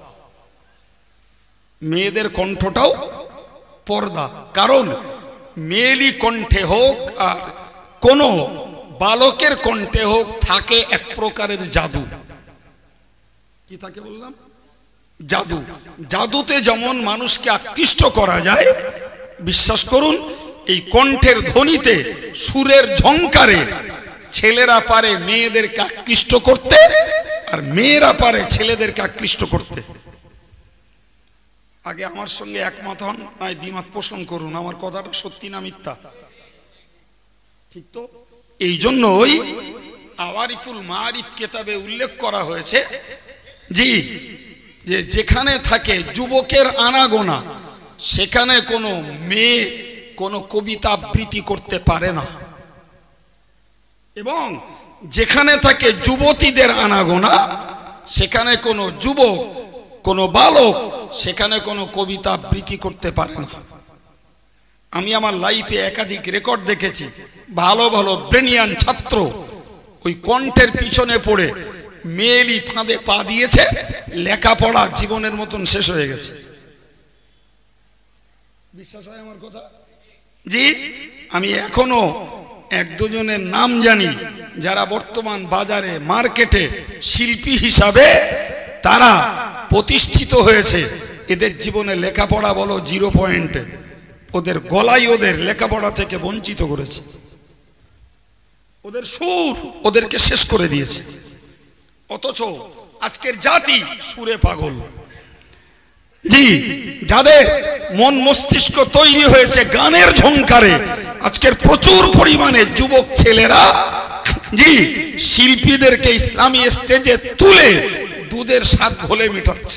মেয়েদের কণ্ঠটাও পর্দা। কারণ মেয়েলি কণ্ঠে হোক আর কোন বালকের কণ্ঠে হোক থাকে এক প্রকারের জাদু। কি থাকে বললাম? জাদু। জাদুতে যেমন মানুষকে আকৃষ্ট করা যায়, বিশ্বাস করুন এই কণ্ঠের ধ্বনিতে, সুরের ঝংকারে ছেলেরা পারে মেয়েদেরকে আকৃষ্ট করতে, আর মেয়েরা পারে ছেলেদেরকে আকৃষ্ট করতে। আগে আমার সঙ্গে একমত হন, নয় দ্বিমত পোষণ করুন, আমার কথাটা সত্যি না মিথ্যা? ঠিক তো? এই জন্যই আওয়ারিফুল মারিফ কিতাবে উল্লেখ করা হয়েছে, জি, যে যেখানে থাকে যুবকের আনাগোনা সেখানে কোনো মেয়ে কোনো কবিতা আবৃত্তি করতে পারে না, এবং যেখানে থাকে যুবতীদের আনাগোনা সেখানে কোনো যুবক কোনো বালক সেখানে কোনো কবিতা আবৃত্তি করতে পারে না। আমি আমার লাইফে একাধিক রেকর্ড দেখেছি, ভালো ভালো ব্রেনিয়ান ছাত্র ওই কণ্ঠের পিছনে পড়ে মেয়েলি ফাঁদে পা দিয়েছে, লেখাপড়া জীবনের মতন শেষ হয়ে গেছে। বিশ্বাস হয় আমার কথা? জি, আমি এখনো এক দুজনের নাম জানি যারা বর্তমান বাজারে মার্কেটে শিল্পী হিসাবে তারা প্রতিষ্ঠিত হয়েছে। এদের জীবনে লেখাপড়া বলো জিরো পয়েন্টে, ওদের গলাই ওদের লেখাপড়া থেকে বঞ্চিত করেছে, ওদের সুর ওদেরকে শেষ করে দিয়েছে। অথচ আজকের জাতি সুরে পাগল। জি, যাদের মন মস্তিষ্ক তৈরি হয়েছে গানের ঝংকারে, আজকের প্রচুর পরিমাণে যুবক ছেলেরা জি শিল্পীদেরকে ইসলামী স্টেজে তুলে দুধের স্বাদ ঘোলে মেটাচ্ছে।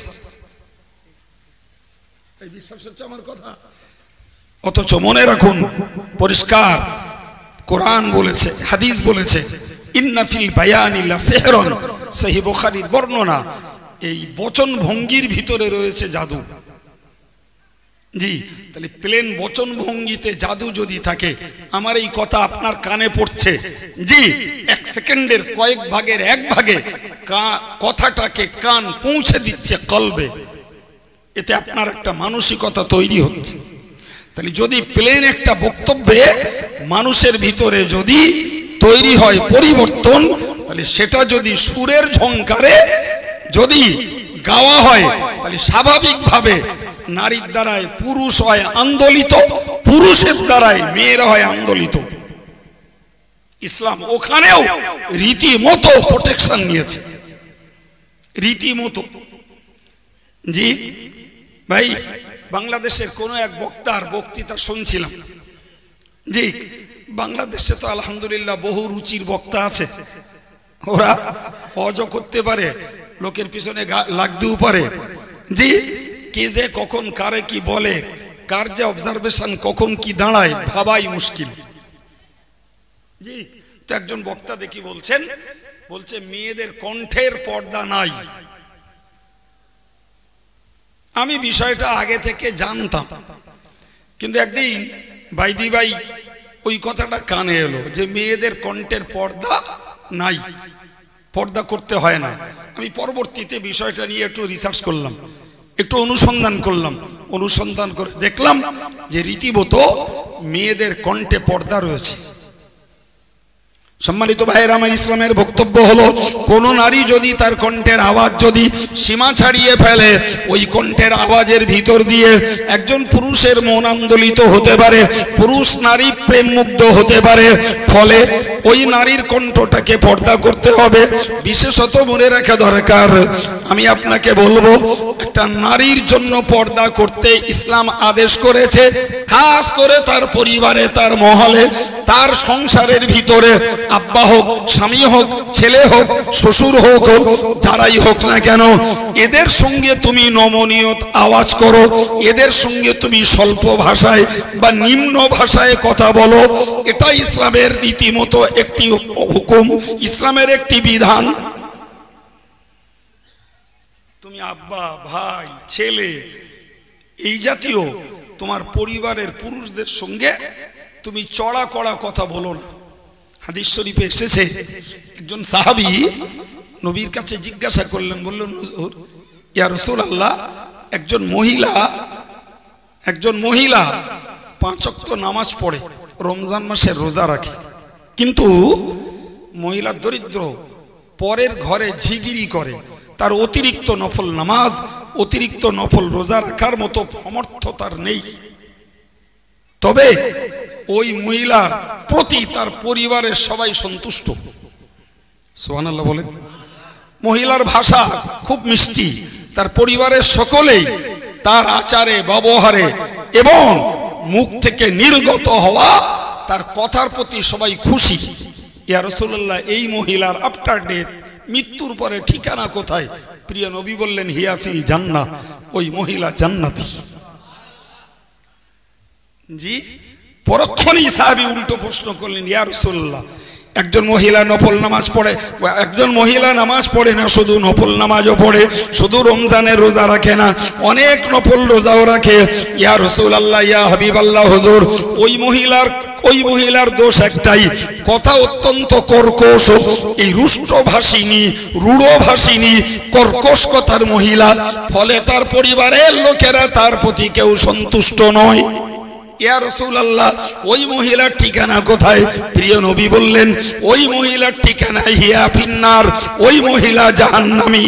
এই বিশ্বাস হচ্ছে আমার কথা? অথচ মনে রাখুন, পরিষ্কার কোরআন বলেছে, হাদিস বলেছে, ইন্না ফিল বায়ানি লাসিহরুন, সহিহ বুখারীর বর্ণনা। এই বচন ভঙ্গির ভিতরে রয়েছে জাদু। জি, তাহলে প্লেন বচন ভঙ্গিতে জাদু যদি থাকে, আমার এই কথা আপনার কানে পড়ছে, জি এক সেকেন্ডের কয়েক ভাগের এক ভাগে কথাটাকে কান পৌঁছে দিচ্ছে কলবে, এতে আপনার একটা মানসিকতা তৈরি হচ্ছে। তাহলে যদি প্লেন একটা বক্তব্যে মানুষের ভিতরে যদি তৈরি হয় পরিবর্তন, তাহলে সেটা যদি সুরের ঝংকারে যদি গাওয়া হয়, তাহলে স্বাভাবিকভাবে নারীর দ্বারায় পুরুষ হয় আন্দোলিত, পুরুষের দ্বারায় মেয়েরা হয় আন্দোলিত। ইসলাম ওখানেও রীতিমতো প্রোটেকশন নিয়েছে, রীতিমতো। জি ভাই, বাংলাদেশের কোন এক বক্তার বক্তৃতা শুনছিলাম। জি, বাংলাদেশে তো আলহামদুলিল্লাহ বহু রুচির বক্তা আছে, ওরা হজও করতে পারে, লোকের পিছনে লাগতেও পারে। জি, কে যে কখন কারে কি বলে, কার যে অবজারভেশন কখন কি দাঁড়ায় ভাবাই মুশকিল। জি, তো একজন বক্তা দেখি বলছেন, বলছে মেয়েদের কণ্ঠের পর্দা নাই। আমি বিষয়টা আগে থেকে জানতাম, কিন্তু একদিন বাইদি ভাই ওই কথাটা কানে এলো যে মেয়েদের কণ্ঠের পর্দা নাই, পর্দা করতে হয় না। আমি পরবর্তীতে বিষয়টা নিয়ে একটু রিসার্চ করলাম, একটু অনুসন্ধান করলাম, অনুসন্ধান করে দেখলাম যে রীতিমতো মেয়েদের কণ্ঠে পর্দা রয়েছে। সম্মানিত ভাইয়েরা আমার, ইসলামের বক্তব্য হলো কোন নারী যদি তার কণ্ঠের আওয়াজ যদি সীমা ছাড়িয়ে ফেলে, ওই কণ্ঠের আওয়াজের ভিতর দিয়ে একজন পুরুষের মন আন্দোলিত হতে পারে, পুরুষ নারী প্রেম মুগ্ধ হতে পারে। ফলে ওই নারীর কণ্ঠটাকে পর্দা করতে হবে। বিশেষত মনে রাখা দরকার, আমি আপনাকে বলবো, একটা নারীর জন্য পর্দা করতে ইসলাম আদেশ করেছে, খাস করে তার পরিবারে, তার মহলে, তার সংসারের ভিতরে, আব্বা হোক, স্বামী হোক, ছেলে হোক, শ্বশুর হোক, যারাই হোক না কেন, এদের সঙ্গে তুমি নমনীয় আওয়াজ করো, এদের সঙ্গে তুমি স্বল্প ভাষায় বা নিম্ন ভাষায় কথা বলো। এটা ইসলামের রীতিমতো একটি হুকুম, ইসলামের একটি বিধান। তুমি আব্বা, ভাই, ছেলে, এই জাতীয় তোমার পরিবারের পুরুষদের সঙ্গে তুমি চড়া কড়া কথা বলো না। হাদিস শরীফে এসেছে, একজন সাহাবী নবীর কাছে জিজ্ঞাসা করলেন, বললেন, ইয়া রাসূলুল্লাহ, একজন মহিলা একজন মহিলা পাঁচ ওয়াক্ত নামাজ পড়ে, রমজান মাসে রোজা রাখে, কিন্তু মহিলা দরিদ্র, পরের ঘরে ঝিগিরি করে, তার অতিরিক্ত নফল নামাজ, অতিরিক্ত নফল রোজা রাখার মতো সামর্থ্য তার নেই। তবে ওই মহিলার প্রতি তার পরিবারের সবাই সন্তুষ্ট। সুবহানাল্লাহ বলেন। মহিলার ভাষা খুব মিষ্টি, তার পরিবারের সকলেই তার আচারে ব্যবহারে এবং মুখ থেকে নির্গত হওয়া তার কথার প্রতি সবাই খুশি। ইয়া রাসূলুল্লাহ, এই মহিলার আফটার ডেথ, মৃত্যুর পরে ঠিকানা কোথায়? প্রিয় নবী বললেন, হিয়া ফিল জান্নাহ, ওই মহিলা জান্নাতি। জি, পরক্ষণেই সাহাবী উল্টো প্রশ্ন করলেন, ইয়া রাসূলুল্লাহ, একজন মহিলা নফল নামাজ পড়ে, একজন মহিলা নামাজ পড়ে না, শুধু নফল নামাজও পড়ে, শুধু রমজানের রোজা রাখে না, অনেক নফল রোজাও রাখে। ইয়া রাসূলুল্লাহ, ইয়া হাবিবাল্লাহ, হুজুর, ওই মহিলার ওই মহিলার দোষ একটাই, কথা অত্যন্ত কর্কশ, এই রুষ্ট ভাষিনী, রূঢ় ভাষিনী, কর্কশ কথার মহিলা। ফলে তার পরিবারের লোকেরা তার প্রতি কেউ সন্তুষ্ট নয়। ইয়া রাসূলুল্লাহ, ওই মহিলার ঠিকানা কোথায়? প্রিয় নবী বললেন, ওই মহিলার ঠিকানা হিয়া ফিন্নার, ওই মহিলা জাহান্নামী।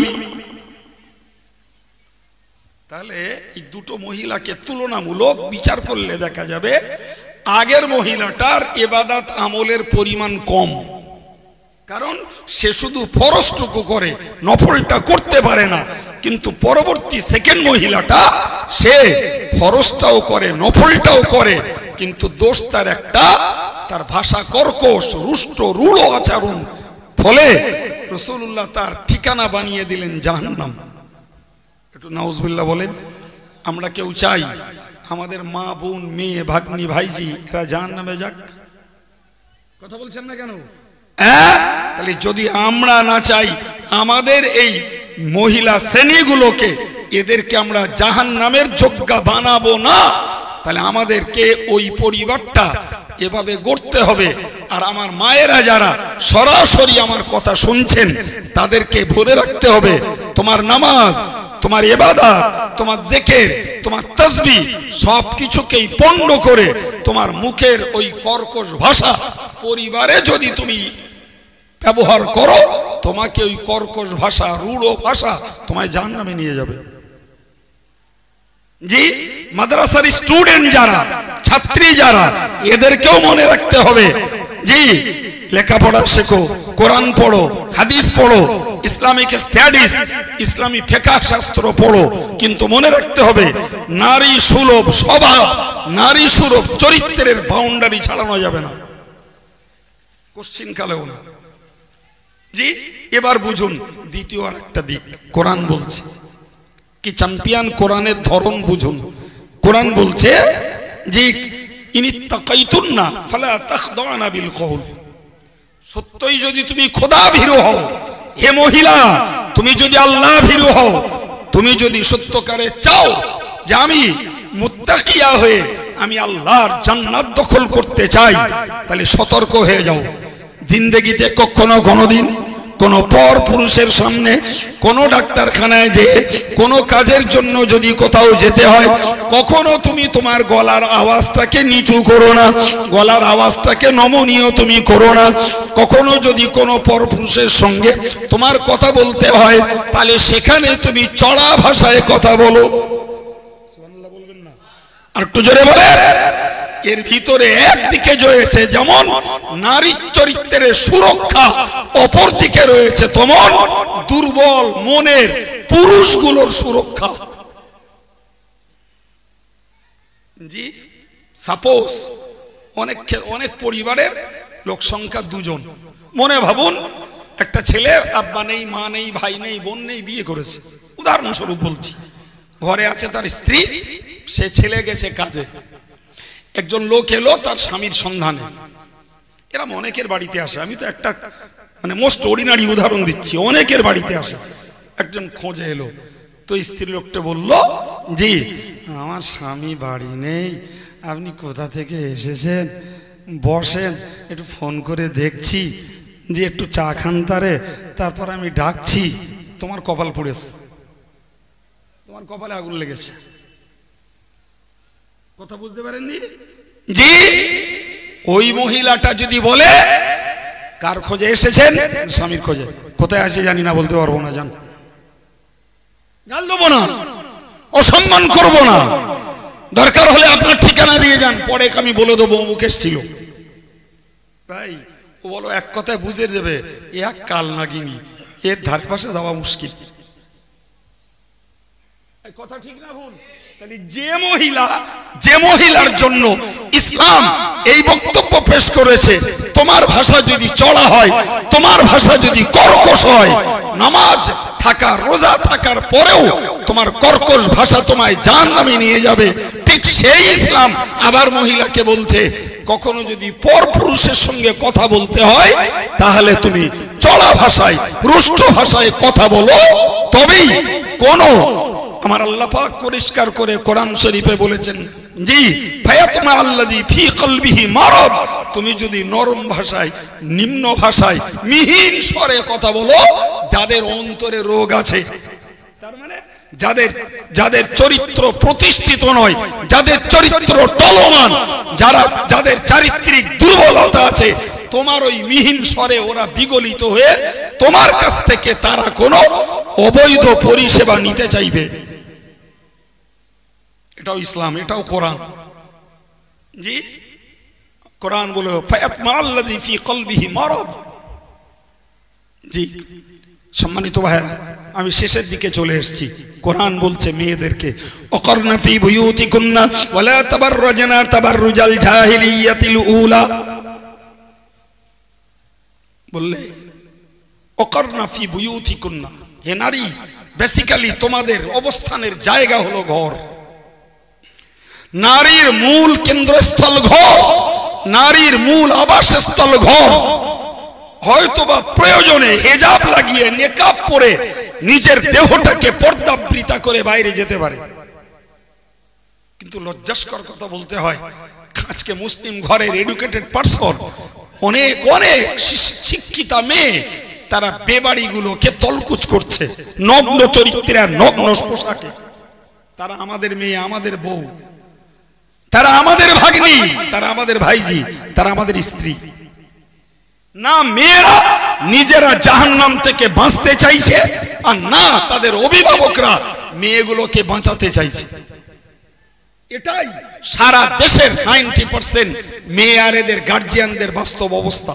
তাহলে এই দুটো মহিলাকে তুলনামূলক বিচার করলে দেখা যাবে আগের মহিলাটার ইবাদত আমলের পরিমাণ কম, কারণ সে শুধু ফরজটুকু করে, নফলটা করতে পারে না। কিন্তু পরবর্তী সেকেন্ড মহিলাটা, সে ফরজটাও করে, নফলটাও করে, কিন্তু দোষ তার একটা, তার ভাষা কর্কশ, রুষ্ট, রূঢ় আচরণ। ফলে রাসূলুল্লাহ তার ঠিকানা বানিয়ে দিলেন জাহান্নাম। একটু নাউজুবিল্লাহ বলেন। আমরা কেউ চাই আমাদের মা, বোন, মেয়ে, ভাগ্নি, ভাইজি এরা জাহান্নামে যাক? কথা বলছেন না কেন? তাহলে যদি আমরা না চাই আমাদের এই মহিলা শ্রেণীগুলোকে, এদেরকে আমরা জাহান্নামের যোগ্য বানাবো না, তাহলে আমাদেরকে ওই পরিবারটা এভাবে গড়তে হবে। আর আমার মায়েরা যারা সরাসরি আমার কথা শুনছেন, তাদেরকে ভরে রাখতে হবে, তোমার নামাজ, তোমার ইবাদত, তোমার জিকির, তোমার তাসবিহ সব কিছুকেই পণ্ড করে তোমার মুখের ওই কর্কশ ভাষা পরিবারে যদি তুমি ব্যবহার করো, তোমাকে ওই কর্কশ ভাষা, রূঢ় ভাষা তোমায় জাহান্নামে নিয়ে যাবে। জি, মাদ্রাসার স্টুডেন্ট যারা, ছাত্রী যারা, এদেরকেও মনে রাখতে হবে, জি, লেখাপড়া শেখো, কোরআন পড়ো, হাদিস পড়ো, ইসলামিক স্টাডিজ, ইসলামী ফিকহ শাস্ত্র পড়ো, কিন্তু মনে রাখতে হবে নারী সুলভ স্বভাব, নারী সুলভ চরিত্রের বাউন্ডারি ছাড়ানো যাবে না, কোশ্চিন কালেও না। জি, এবার বুঝুন দ্বিতীয় আর একটা দিক। কোরআন বলছে কি, চ্যাম্পিয়ন কোরআনের ধরন বুঝুন। কোরআন বলছে জি, ইনিত্তাকাইতুন্না ফালা তাখদানা বিল কওল, সত্যই যদি তুমি খোদা ভীরু হও, হে মহিলা, তুমি যদি আল্লাহ ভীরু হও, তুমি যদি সত্যকারে চাও যে আমি মুত্তাকিয়া হয়ে আমি আল্লাহর জান্নাত দখল করতে চাই, তাহলে সতর্ক হয়ে যাও। জিন্দেগিতে কখনো কোনোদিন কোনো পর পুরুষের সামনে কোনো ডাক্তারখানায় যে কোনো কাজের জন্য যদি কোথাও যেতে হয়, কখনো তুমি তোমার গলার আওয়াজটাকে নিচু করো না, গলার আওয়াজটাকে নমনীয় তুমি করো না। কখনো যদি কোনো পর পুরুষের সঙ্গে তোমার কথা বলতে হয়, তাহলে সেখানে তুমি চড়া ভাষায় কথা বলো। বলবেন না, আর একটু জোরে বলে। এর ভিতরে একদিকে রয়েছে যেমন নারী চরিত্রের সুরক্ষা, অপর দিকে রয়েছে তেমন দুর্বল মনের পুরুষগুলোর সুরক্ষা। জি, সাপোজ অনেক অনেক পরিবারের লোক সংখ্যা দুজন, মনে ভাবুন একটা ছেলে আব্বা নেই, মা নেই, ভাই নেই, বোন নেই, বিয়ে করেছে, উদাহরণস্বরূপ বলছি। ঘরে আছে তার স্ত্রী, সে ছেলে গেছে কাজে, একজন লোক এলো তার স্বামীর সন্ধানে। এরা অনেকের বাড়িতে আসে, আমি তো একটা মানে মোস্ট অর্ডিনারি উদাহরণ দিচ্ছি, অনেকের বাড়িতে আসে। একজন খোঁজে এলো, তো স্ত্রী লোকটা বলল, জি আমার স্বামী বাড়ি নেই, আপনি কোথা থেকে এসেছেন, বসেন, একটু ফোন করে দেখছি, যে একটু চা খান তারে, তারপর আমি ডাকছি। তোমার কপাল পুড়েছে, তোমার কপালে আগুন লেগেছে। কথা বুঝতে পারেননি? জি, ওই মহিলাটা যদি বলে কার খোঁজে এসেছেন, স্বামীর খোঁজে, কোথায় আছে জানি না, বলতে পারবো না, জান জান দেবো না, অসম্মান করব না, দরকার হলে আপনার ঠিকানা দিয়ে যান, পরে আমি বলে দেবো অমুক এসেছিল। ভাই ও বলো এক কথায় বুঝে দেবে, এক কাল নাগিনি, এর ধারে পাশে যাওয়া মুশকিল। কথা ঠিক না ভুল? তাহলে যে মহিলা, যে মহিলার জন্য ইসলাম এই বক্তব্য পেশ করেছে, তোমার ভাষা যদি চড়া হয়, তোমার ভাষা যদি কর্কশ হয়, নামাজ থাকা, রোজা থাকার পরেও তোমার কর্কশ ভাষা তোমায় জাহান্নামে নিয়ে যাবে, ঠিক সেই ইসলাম আবার মহিলাকে বলছে, কখনো যদি পর পুরুষের সঙ্গে কথা বলতে হয়, তাহলে তুমি চড়া ভাষায়, রুষ্ট ভাষায় কথা বলো, তবেই কোনো, আমার আল্লাহ পাক পরিষ্কার করে কোরআন শরীফে বলেছেন, জি ফায়াতমা আল্লাযী ফী কলবিহি মারাদ, তুমি যদি নরম ভাষায়, নিম্ন ভাষায়, মিহিন স্বরে কথা বলো, যাদের অন্তরে রোগ আছে, তার মানে যাদের যাদের চরিত্র প্রতিষ্ঠিত নয়, যাদের চরিত্র টলমান, যারা যাদের চারিত্রিক দুর্বলতা আছে, তোমার ওই মিহিন স্বরে ওরা বিগলিত হয়ে তোমার কাছ থেকে তারা কোনো অবৈধ পরিষেবা নিতে চাইবে। এটাও ইসলাম, এটাও কোরআন। জি, কোরআন বলে ফায়াতমা আল্লাযী ফী কলবিহি মারাদ। জি সম্মানিত ভাইরা, আমি শেষের দিকে চলে এসেছি। কোরআন বলছে মেয়েদেরকে, ওয়াকরনা ফী বুয়ুতিকুন্না ওয়ালা তাবাররাজনা তাবাররুজাল জাহিলিয়াতিল উলা, বললে ওয়াকরনা ফী বুয়ুতিকুন্না, হে নারী, বেসিক্যালি তোমাদের অবস্থানের জায়গা হলো ঘর। নারীর মূল কেন্দ্রস্থল ঘর, নারীর মূল আবাসস্থল ঘর। হয়তোবা প্রয়োজনে হেজাব লাগিয়ে, নেকাব পরে নিজের দেহটাকে পর্দাবৃতা করে বাইরে যেতে পারে, কিন্তু লজ্জাস্কর কথা বলতে হয়, আজকে মুসলিম ঘরের এডুকেটেড পারসন, অনেক অনেক শিক্ষিতা মেয়ে, তারা বেবাড়িগুলোকে তলকুচ করছে নগ্ন চরিত্রে আর নগ্ন পোশাকে। তারা আমাদের মেয়ে, আমাদের বউ, তারা আমাদের ভাগ্নি, তারা আমাদের ভাইজি, তারা আমাদের স্ত্রী না। মেয়েরা নিজেরা জাহান্নাম থেকে বাঁচতে চাইছে, আর না তাদের অভিভাবকরা মেয়েগুলোকে বাঁচাতে চাইছে। এটাই সারা দেশের নাইনটি পার্সেন্ট মেয়ে আর এদের গার্জিয়ানদের বাস্তব অবস্থা।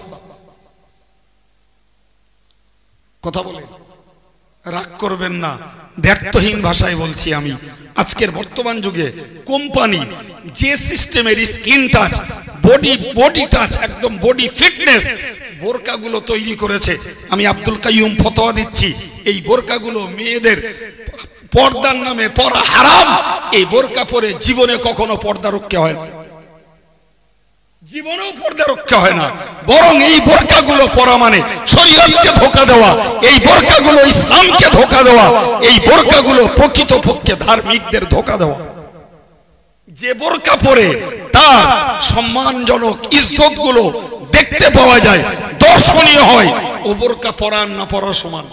কথা বলে রাগ করবেন না, ব্যর্থহীন ভাষায় বলছি আমি। আজকের বর্তমান যুগে কোম্পানি যে সিস্টেমের skin touch, body body touch, একদম বডি ফিটনেস বোরকাগুলো তৈরি করেছে, আমি আব্দুল কাইয়ুম ফতোয়া দিচ্ছি, এই বোরকাগুলো মেয়েদের পর্দার নামে পরা হারাম। এই বোরকা পরে জীবনে কখনো পর্দা রক্ষা হয় না, জীবনেও পর্দা রক্ষা হয় না, বরং এই বোরকাগুলো পরা মানে শরীয়তকে ধোঁকা দেওয়া, এই বোরকাগুলো ইসলামকে ধোঁকা দেওয়া, এই বোরকাগুলো প্রকৃতপক্ষে ধার্মিকদের ধোঁকা দেওয়া। যে বোরকা পরে তার সম্মানজনক ইজ্জত গুলো দেখতে পাওয়া যায়, দর্শনীয় হয়, ও বোরকা পরা না পরা সমান।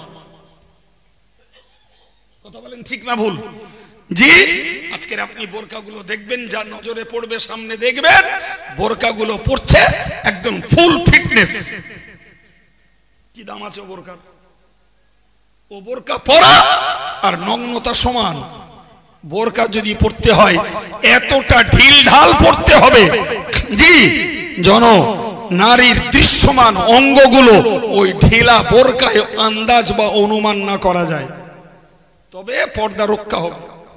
কথা বলেন ঠিক না ভুল? জি, আজকের আপনি বোরকাগুলো দেখবেন, যা নজরে পড়বে সামনে দেখবেন বোরকাগুলো পড়ছে একদম ফুল ফিটনেস। কি দাম আছে বোরকার? ও বোরকা পরা আর নগ্নতা সমান। বোরকা যদি পড়তে হয় এতটা ঢিল ঢাল পড়তে হবে জি, জন নারীর দৃশ্যমান অঙ্গগুলো ওই ঢিলা বোরকায় আন্দাজ বা অনুমান না করা যায়, তবে পর্দা রক্ষা হবে।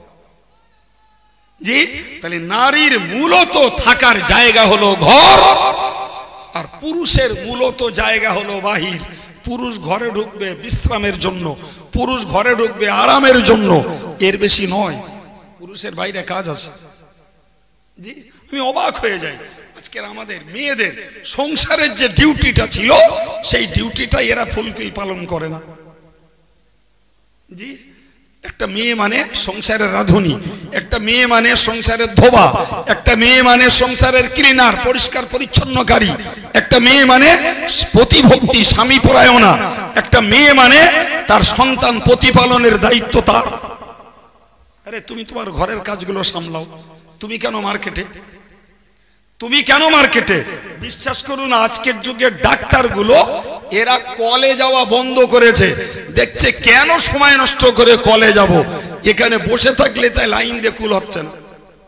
জি, তাহলে নারীর মূলত থাকার জায়গা হলো ঘর, আর পুরুষের মূলত জায়গা হলো বাহির। পুরুষ ঘরে ঢুকবে বিশ্রামের জন্য, পুরুষ ঘরে ঢুকবে আরামের জন্য, এর বেশি নয়। পুরুষের বাইরে কাজ আছে। জি, আমি অবাক হয়ে যাই আজকের আমাদের মেয়েদের সংসারের যে ডিউটিটা ছিল সেই ডিউটিটা এরা ফুলফিল পালন করে না। জি, একটা মেয়ে মানে সংসারের রাঁধুনি, একটা মেয়ে মানে সংসারের ধোবা, একটা মেয়ে মানে সংসারের ক্লিনার, পরিষ্কার পরিচ্ছন্নকারী, একটা মেয়ে মানে প্রতিভক্তি স্বামী পরায়ণা, একটা মেয়ে মানে তার সন্তান প্রতিপালনের দায়িত্ব তার। আরে তুমি তোমার ঘরের কাজগুলো সামলাও, তুমি কেন মার্কেটে? তুমি কেন মার্কেটে? বিশ্বাস করুন আজকের যুগের ডাক্তারগুলো এরা কলে যাওয়া বন্ধ করেছে। দেখছে কেন সময় নষ্ট করে কলে যাব, এখানে বসে থাকলে তাই লাইন দিয়ে কুল হচ্ছে না।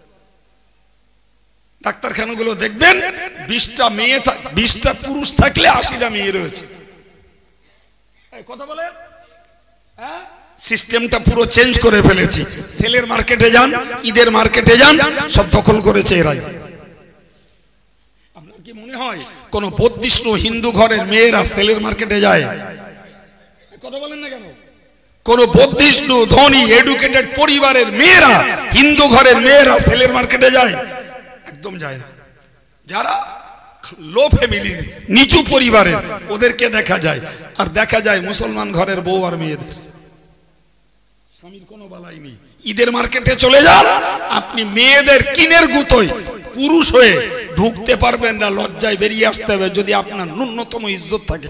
ডাক্তারখানাগুলো দেখবেন বিশটা মেয়ে, বিশটা পুরুষ থাকলে আশিটা মেয়ে রয়েছে। কথা বলে হ্যাঁ, সিস্টেমটা পুরো চেঞ্জ করে ফেলেছি। সেলের মার্কেটে যান, ঈদের মার্কেটে যান, সব দখল করেছে এরাই। আপনার কি মনে হয় কোন বৌদ্ধিষ্ণু হিন্দু ঘরের মেয়েরা সেলের মার্কেটে যায়? কথা বলেন না কেন? কোন বৌদ্ধিষ্ণু ধনী এডুকেটেড পরিবারের মেয়েরা, হিন্দু ঘরের মেয়েরা সেলের মার্কেটে যায়? একদম যায় না। যারা লো ফ্যামিলির নিচু পরিবারের ওদেরকে দেখা যায়, আর দেখা যায় মুসলমান ঘরের বউ আর মেয়েদের। স্বামীর কোনো বালাই নেই। ঈদের মার্কেটে চলে যান আপনি, মেয়েদের কিনের গুতোয় পুরুষ হয়ে ঢুকতে পারবেন না, লজ্জায় বেরিয়ে আসতে হবে যদি আপনার ন্যূনতম ইজ্জত থাকে।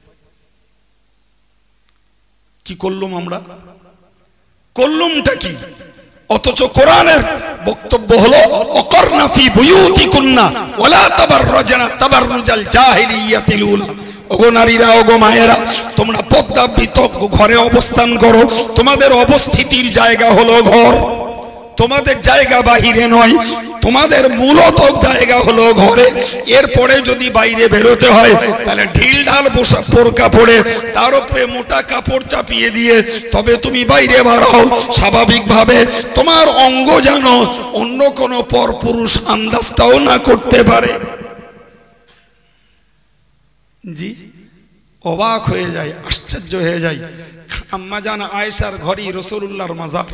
কি করলাম আমরা? করলামটা কি? অথচ কোরআনের বক্তব্য হলো অকরনা ফি বুয়ুতিকুন্না ওয়ালা তাবাররাজনা তাবাররুজাল জাহিলিয়াতিল উলা। ওগো নারীরা, ওগো মায়েরা, তোমরা পর্দাবৃত ঘরে অবস্থান করো। তোমাদের অবস্থিতির জায়গা হলো ঘর, তোমাদের জায়গা বাহিরে নয়, তোমাদের মূলত জায়গা হলো ঘরে। এরপরে যদি বাইরে বেরোতে হয় তাহলে ঢিল ঢাল পোশাক বোরকা পরে তার উপরে মোটা কাপড় চাপিয়ে দিয়ে তবে তুমি বাইরে বার হও। স্বাভাবিকভাবে তোমার অঙ্গ যেন অন্য কোনো পরপুরুষ আন্দাজটাও না করতে পারে। জি, অবাক হয়ে যায়, আশ্চর্য হয়ে যায়। আম্মা জান আয়েশার ঘরেই রাসূলুল্লাহর মাজার।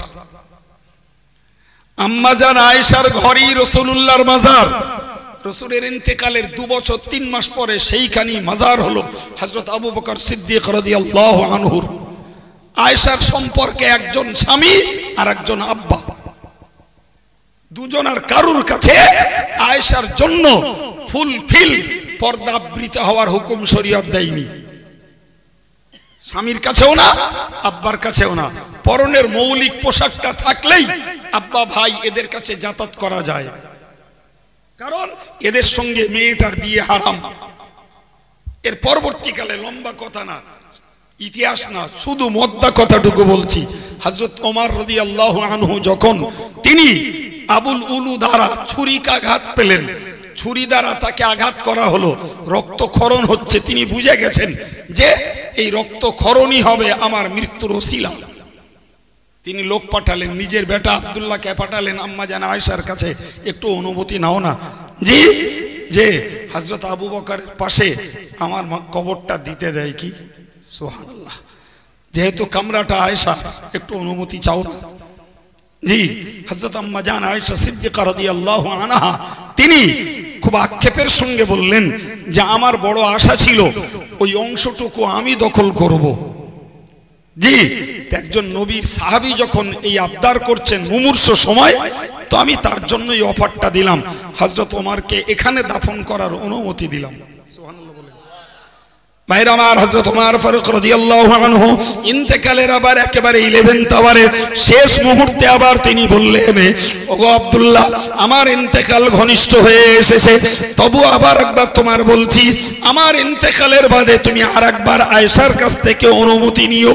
আম্মা জান আয়েশার ঘরেই রাসূলুল্লাহর মাজার। রাসূলের ইন্তেকালের দু বছর তিন মাস পরে সেইখানেই মাজার হলো হযরত আবু বকর সিদ্দিক রাদিয়াল্লাহু আনহুর। আয়েশার সম্পর্কে একজন স্বামী আর একজন আব্বা, দুজন আর কারুর কাছে আয়েশার জন্য ফুলফিল পর্দাবৃত হওয়ার হুকুম শরীয়ত দেয়নি। স্বামীর কাছেও না, আব্বার কাছেও না। পরনের মৌলিক পোশাকটা থাকলেই আব্বা ভাই এদের কাছে যাতায়াত করা যায়, কারণ এদের সঙ্গে মেয়েটার বিয়ে হারাম। এর পরবর্তীকালে লম্বা কথা না, ইতিহাস না, শুধু মদ্দা কথাটুকু বলছি। হযরত ওমর রাদিয়াল্লাহু আনহু যখন তিনি আবুল উলু দ্বারা ছুরিকাঘাত পেলেন, ছুরি দ্বারা তাকে আঘাত করা হলো, রক্তক্ষরণ হচ্ছে, তিনি বুঝে গেছেন যে এই রক্তক্ষরণই হবে আমার মৃত্যুর ওসিলা। তিনি লোক পাঠালেন, নিজের বেটা আব্দুল্লাহকে পাঠালেন, আম্মা জান আয়েশার কাছে একটু অনুমতি নাও না জি, যে হযরত আবু বকরের পাশে আমার কবরটা দিতে দেয় কি? সুবহানাল্লাহ। যেহেতু কামরাটা আয়েশা, একটু অনুমতি চাও না জি। হযরত আম্মা জান আয়েশা সিদ্দিকা রাদিয়াল্লাহু আনহা তিনি খুব আক্ষেপের সঙ্গে বললেন যে আমার বড় আশা ছিল ওই অংশটুকু আমি দখল করব জি। একজন নবীর সাহাবী যখন এই আবদার করছেন মুমূর্ষ সময়, তো আমি তার জন্য এই অফারটা দিলাম, হযরত ওমরকে এখানে দাফন করার অনুমতি দিলাম। সুবহানাল্লাহ বলেন। ভাইরা আমার, হযরত ওমর ফারুক রাদিয়াল্লাহু আনহু ইন্তেকালের আবার একেবারে ইলেভেন্থ আওয়ারে শেষ মুহূর্তে আবার তিনি বললেন, ওগো আব্দুল্লাহ, আমার ইন্তেকাল ঘনিষ্ঠ হয়ে এসেছে, তবু আবার একবার তোমার বলছি, আমার ইন্তেকালের বাদে তুমি আরেকবার আয়েশার কাছ থেকে অনুমতি নিও।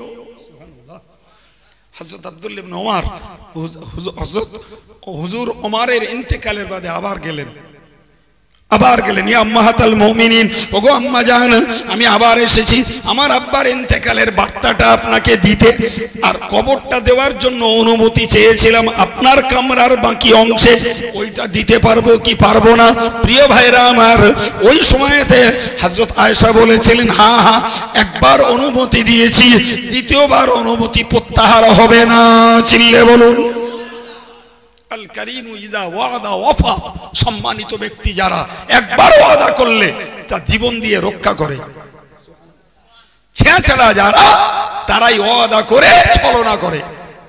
হযরত আব্দুল্লাহ ইবনে ওমর হযরত হুজুর ওমরের ইন্তেকালের বাদে আবার গেলেন, আবার গেলেন, ইয়া উম্মাহাতুল মুমিনিন, ওগো আম্মা জান, আমি আবার এসেছি আমার আব্বার ইন্তেকালের বার্তাটা আপনাকে দিতে, আর কবরটা দেওয়ার জন্য অনুমতি চেয়েছিলাম আপনার কামরার বাকি অংশে, ওইটা দিতে পারবো কি পারবো না। প্রিয় ভাইরা আমার, ওই সময়তে হযরত আয়েশা বলেছিলেন, হ্যাঁ হ্যাঁ একবার অনুমতি দিয়েছি, দ্বিতীয়বার অনুমতি প্রত্যাহার হবে না। চিল্লে বলুন আল কারীমু ইযা ওয়াদা ওয়াফা। সম্মানিত ব্যক্তি যারা একবার ওয়াদা করলে তা জীবন দিয়ে রক্ষা করে, ছেঁচড়া যারা তারাই ওয়াদা করে ছলনা করে,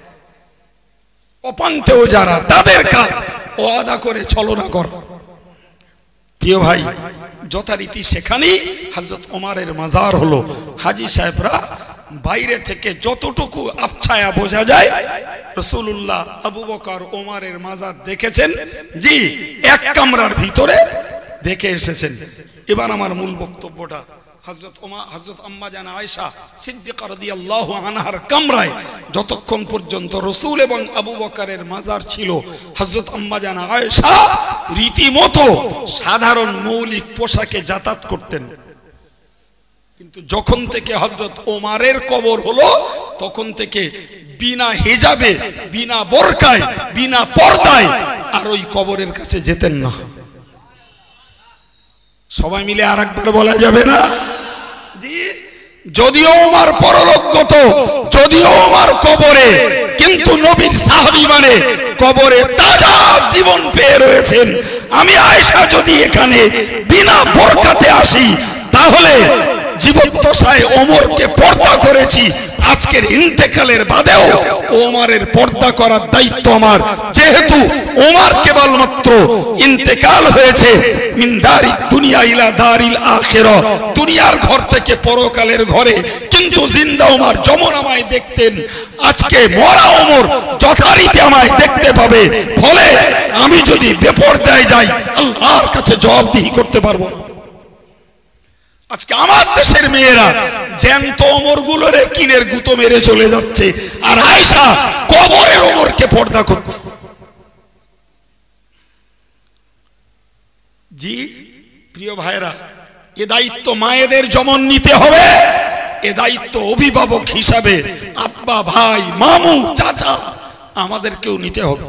অপান্তেও যারা তাদের কাজ ওয়াদা করে ছলনা করা। প্রিয় ভাই, যথারীতি সেখানেই হযরত ওমরের মাজার হলো। হাজী সাহেবরা বাইরে থেকে যতটুকু আবছায়া বোঝা যায়, রাসূলুল্লাহ আবু বকর ওমরের মাজার দেখেছেন, জি এক কামরার ভিতরে দেখে এসেছেন। এবার আমার মূল বক্তব্যটা, হযরত ওমর হযরত আম্মা জান আয়েশা সিদ্দিকা রাদিয়াল্লাহু আনহার কামরায় যতক্ষণ পর্যন্ত রাসূল এবং আবু বকরের মাজার ছিল, হযরত আম্মা জান আয়েশা রীতিমতো সাধারণ মৌলিক পোশাকে যাতায়াত করতেন। কিন্তু যখন থেকে হযরত ওমরের কবর হলো, তখন থেকে বিনা হিজাবে, বিনা বোরকায়, বিনা পর্দায় আর ওই কবরের কাছে যেতেন না। সবাই মিলে আরেকবার বলা যাবে না? জি, যদিও ওমর পরলোকগত, যদিও ওমর কবরে, কিন্তু নবীর সাহাবী মানে কবরে তাজা জীবন পেয়ে রয়েছেন। আমি আয়েশা যদি এখানে বিনা বোরকাতে আসি, তাহলে জীবদ্দশায় ওমরকে পর্দা করেছি, আজকের ইন্তেকালের বাদেও ওমরের পর্দা করার দায়িত্ব আমার। যেহেতু ওমর কেবলমাত্র ইন্তেকাল হয়েছে মিন দারিদ দুনিয়া ইলা দারিল আখিরা, দুনিয়ার ঘর থেকে পরকালের ঘরে, কিন্তু জিন্দা ওমর যেমন আমায় দেখতেন, আজকে মরা ওমর যথারীতি আমায় দেখতে পাবে। ফলে আমি যদি বেপরদায় যাই, আল্লাহর কাছে জবাবদিহি করতে পারবো না। আজকে আমার দেশের মেয়েরা জ্যান্ত ওমর গুলোরে কিনের গুঁতো মেরে চলে যাচ্ছে, আর আয়েশা কবরের ওমরকে পর্দা করছে। জি প্রিয় ভাইরা, এ দায়িত্ব মায়েদের যেমন নিতে হবে, এ দায়িত্ব অভিভাবক হিসাবে আব্বা, ভাই, মামু, চাচা আমাদেরকেও নিতে হবে।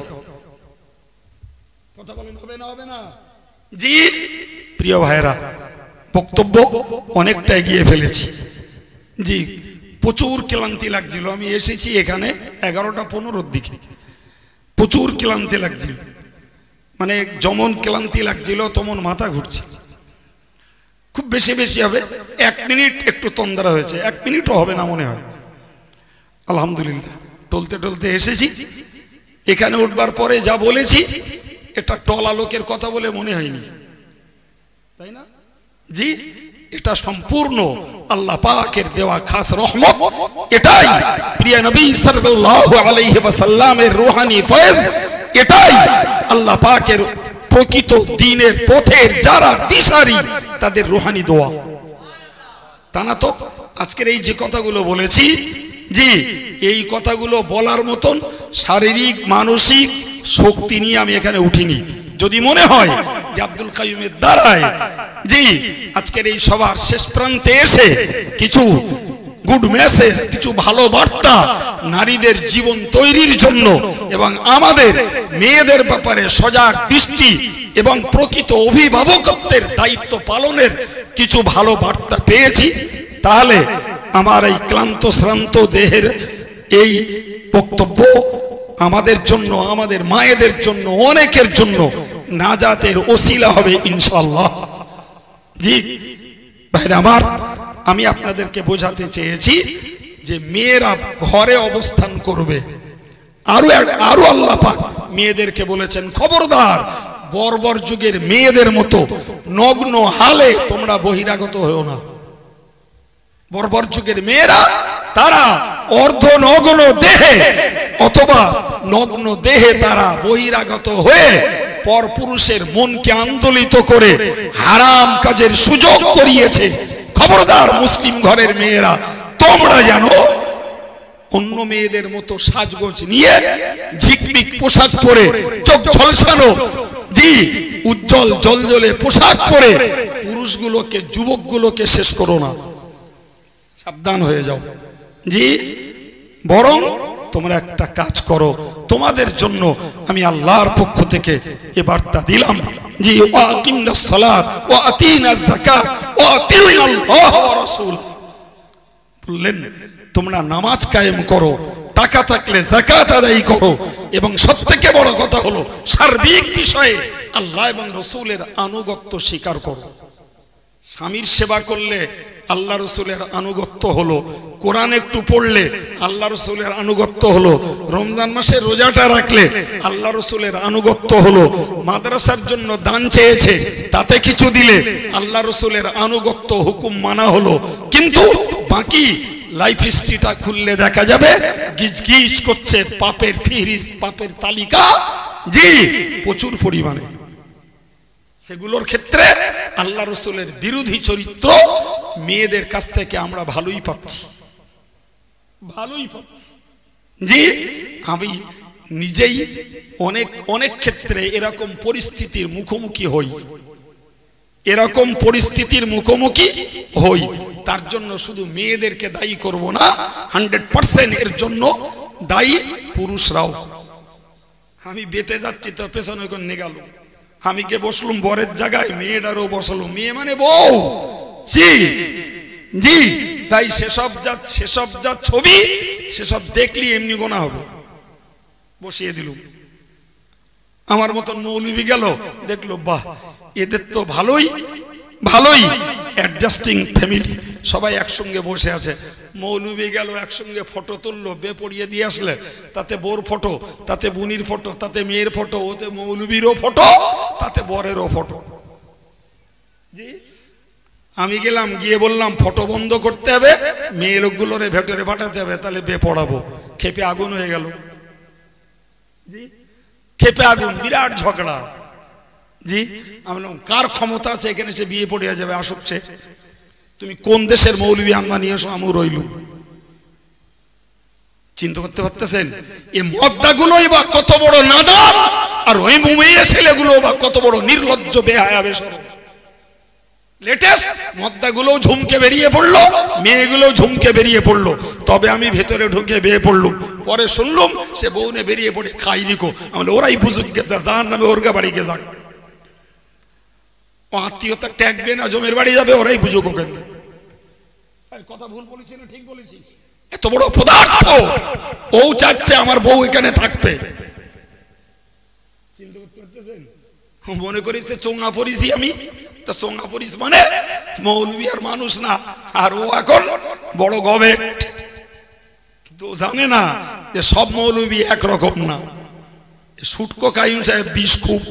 কথা বলেন, হবে না? হবে না? জি প্রিয় ভাইরা, বক্তব্য অনেকটা এগিয়ে ফেলেছি। জি প্রচুর ক্লান্তি লাগছিল। আমি এসেছি এখানে এগারোটা পনেরোর দিকে, প্রচুর ক্লান্তি লাগছিল, মানে যেমন ক্লান্তি লাগছিল তেমন মাথা ঘুরছে। খুব বেশি বেশি হবে এক মিনিট একটু তন্দ্রা হয়েছে, এক মিনিটও হবে না মনে হয়। আলহামদুলিল্লাহ টলতে টলতে এসেছি। এখানে উঠবার পরে যা বলেছি, এটা টলা লোকের কথা বলে মনে হয়নি, তাই না? জি এটা সম্পূর্ণ আল্লাহ পাকের দেওয়া খাস রহমত। এটাই প্রিয় নবী সাল্লাল্লাহু আলাইহি ওয়াসাল্লামের রূহানি ফয়েজ, এটাই আল্লাহ পাকের প্রকৃত দ্বীনের পথের যারা দিশারি তাদের রূহানি দোয়া। তা না তো আজকের এই যে কথাগুলো বলেছি, জি এই কথাগুলো বলার মতন শারীরিক মানসিক শক্তি নিয়ে আমি এখানে উঠিনি। যদি মনে হয় যে আব্দুল কাইয়ুমের দ্বারায় জি আজকের এই সবার শেষ প্রান্তে এসে কিছু গুড মেসেজ, কিছু ভালো বার্তা নারীদের জীবন তৈরির জন্য এবং আমাদের মেয়েদের ব্যাপারে সজাগ দৃষ্টি এবং প্রকৃত অভিভাবকত্বের দায়িত্ব পালনের কিছু ভালো বার্তা পেয়েছি, তাহলে আমার এই ক্লান্ত শ্রান্ত দেহের এই বক্তব্য আমাদের জন্য, আমাদের মায়েদের জন্য, অনেকের জন্য নাজাতের ওসিলা হবে ইনশাআল্লাহ। জি ভাইরা আমার, আমি আপনাদেরকে বোঝাতে চেয়েছি যে মেয়েরা ঘরে অবস্থান করবে। আরো আরো আল্লাহ পাক মেয়েদেরকে বলেছেন, খবরদার বর্বর যুগের মেয়েদের মতো নগ্ন হালে তোমরা বহিরাগত হও না। বর্বর যুগের মেয়েরা তারা অর্ধ নগ্ন দেহে অথবা নগ্ন দেহে তারা বহিরাগত হয়ে পরপুরুষের মনকে আন্দোলিত করে হারাম কাজের সুযোগ করিয়েছে। খবরদার মুসলিম ঘরের মেয়েরা, তোমরা জানো অন্য মেয়েদের মতো সাজগোজ নিয়ে ঝিকমিক পোশাক পরে চোখ ঝলসানো জি উজ্জ্বল জলজলে পোশাক পরে পুরুষগুলোকে যুবকগুলোকে শেষ করো না, সাবধান হয়ে যাও জি। বরং তোমরা একটা কাজ করো, তোমাদের জন্য আমি আল্লাহর পক্ষ থেকে এ বার্তা দিলাম জি, ওয়াকিমনাস সালাত ওয়া আতিনাজ যাকাত ওয়া আতিউনাল্লাহ ওয়া রাসূল। বললেন তোমরা নামাজ কায়েম করো, টাকা থাকলে যাকাত আদায় করো, এবং সবথেকে বড় কথা হলো সার্বিক বিষয়ে আল্লাহ এবং রাসূলের আনুগত্য স্বীকার করো। স্বামীর সেবা করলে আল্লাহ রসুলের আনুগত্য হলো, কোরআন একটু পড়লে আল্লাহ রসুলের আনুগত্য হলো, রমজান মাসে রোজাটা রাখলে আল্লাহ রসুলের আনুগত্য হলো, মাদ্রাসার জন্য দান চেয়েছে তাতে কিছু দিলে আল্লাহ রসুলের আনুগত্য হুকুম মানা হলো। কিন্তু বাকি লাইফ হিস্ট্রিটা খুললে দেখা যাবে গিজ গিজ করছে পাপের ফিরিস্ত, পাপের তালিকা জি প্রচুর পরিমাণে। সেগুলোর ক্ষেত্রে আল্লাহ রসুলের বিরোধী চরিত্র মেয়েদের কাছ থেকে আমরা ভালোই পাচ্ছি, ভালোই পাচ্ছি জি। আমি নিজেই অনেক অনেক ক্ষেত্রে এরকম পরিস্থিতির মুখোমুখি হই, এরকম পরিস্থিতির মুখোমুখি হই। তার জন্য শুধু মেয়েদেরকে দায়ী করব না, হান্ড্রেড পার্সেন্ট এর জন্য দায়ী পুরুষরাও। আমি বেঁচে যাচ্ছি তো পেছনে কোন নিগাল, আমি কে বসলুম বরের জায়গায়, মেয়েটারও বসলো, মেয়ে মানে বউ জি জি। তাই সেসব যা সেসব যা ছবি সেসব দেখলি এমনি গোনা হবে, বসিয়ে দিলুম। আমার মতন মৌলবি গেল, দেখলো বাহ এদের তো ভালোই ভালোই অ্যাডজাস্টিং ফ্যামিলি, সবাই একসঙ্গে বসে আছে। মৌলবি গেল একসঙ্গে ফটো তুললো, বে পড়িয়ে দিয়ে আসলে তাতে বোর ফটো, তাতে বুনির ফটো, তাতে মেয়ের ফটো, ওতে মৌলবীরও ফটো, তাতে বরেরও ফটো জি। আমি গেলাম, গিয়ে বললাম ফটো বন্ধ করতে হবে, মেয়ে লোকগুলোরে ভেতরে পাঠাতে হবে, তাহলে বে পড়াবো। খেপে আগুন হয়ে গেল জি, খেপে আগুন, বিরাট ঝগড়া জি। আমি বললাম কার ক্ষমতা আছে এখানে সে বিয়ে পড়িয়া যাবে, আসুক সে, তুমি কোন দেশের মৌলবী আম্মা নিয়ে এসো, আমি রইলুম। চিন্তা করতে পারতেছেন এই মদ্দাগুলোই বা কত বড় নাদান, আর ওই মেয়ে ছেলেগুলো বা কত বড় নির্লজ্জ বেহায়া বেশরম। লেটেস্ট মদ্দাগুলো ঝুমকে বেরিয়ে পড়লো, মেয়েগুলো ঝুমকে বেরিয়ে পড়লো। তবে আমি ভেতরে ঢুকে বেয়ে পড়লুম, পরে শুনলুম সে বউনে বেরিয়ে পড়ে খাইনি কো। আমি ওরাই বুঝুক গেছে, যার নামে ওরগা বাড়ি গে যাক, আত্মীয়তা ট্যাগবে না, জমের বাড়ি যাবে, ওরাই বুঝুক ওকে। কথা ভুল বলেছি না ঠিক বলেছি? এত বড় পদার্থ ও চাচ্ছে আমার বউ এখানে থাকবে। চিন্তা করতে পারতেছেন? মনে করেছে চোঙা পড়িছি আমি, তা চোঙা পড়িস মানে মৌলবি আর মানুষ না, আর ও এখন বড় গভর্নমেন্ট। কিন্তু ও জানে না যে সব মৌলবি একরকম না। সুটকো কাইম সাহেব বিষ খুব,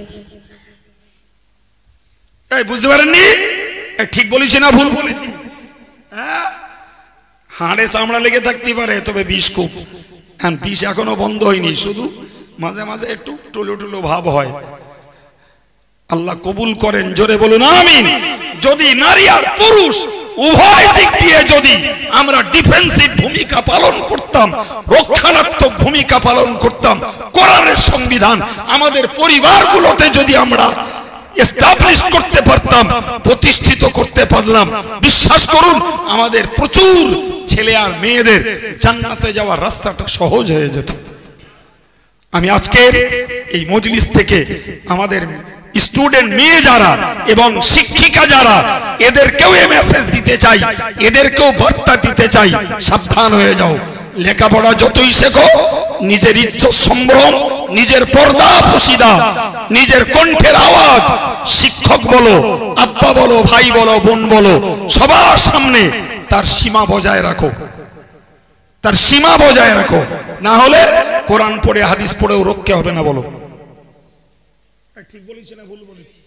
এই বুঝতে পারেননি? ঠিক বলেছি না ভুল বলেছি? হ্যাঁ, হাড়ে চামড়া লেগে থাকতে পারে, তবে বিষ খুব। হ্যাঁ, বিষ এখনো বন্ধ হয়নি, শুধু মাঝে মাঝে একটু টুলো টুলো ভাব হয়। আল্লাহ কবুল করেন, জোরে বলুন আমিন। যদি নারী আর পুরুষ উভয় দিক দিয়ে যদি আমরা ডিফেন্সিভ ভূমিকা পালন করতাম, রক্ষণাত্মক ভূমিকা পালন করতাম, কোরআনের সংবিধান আমাদের পরিবারগুলোতে যদি আমরা এস্টাবলিশ করতে পারতাম, প্রতিষ্ঠিত করতে পারলাম, বিশ্বাস করুন আমাদের প্রচুর ছেলে আর মেয়েদের জান্নাতে যাওয়ার রাস্তাটা সহজ হয়ে যেত। আমি আজকের এই মজলিস থেকে আমাদের স্টুডেন্ট মেয়ে যারা এবং শিক্ষিকা যারা, এদেরকেও এই মেসেজ দিতে চাই, এদেরকেও বার্তা দিতে চাই, সাবধান হয়ে যাও। লেখাপড়া যতই শেখো, নিজের ইজ্জত সম্ভ্রম, নিজের পর্দা পশিদা, নিজের কণ্ঠের আওয়াজ, শিক্ষক বলো, আব্বা বলো, ভাই বলো, বোন বলো, সবার সামনে তার সীমা বজায় রাখো, তার সীমা বজায় রাখো। না হলে কোরআন পড়ে হাদিস পড়েও রক্ষা হবে না। বলো ঠিক বলেছি না ভুল বলেছি?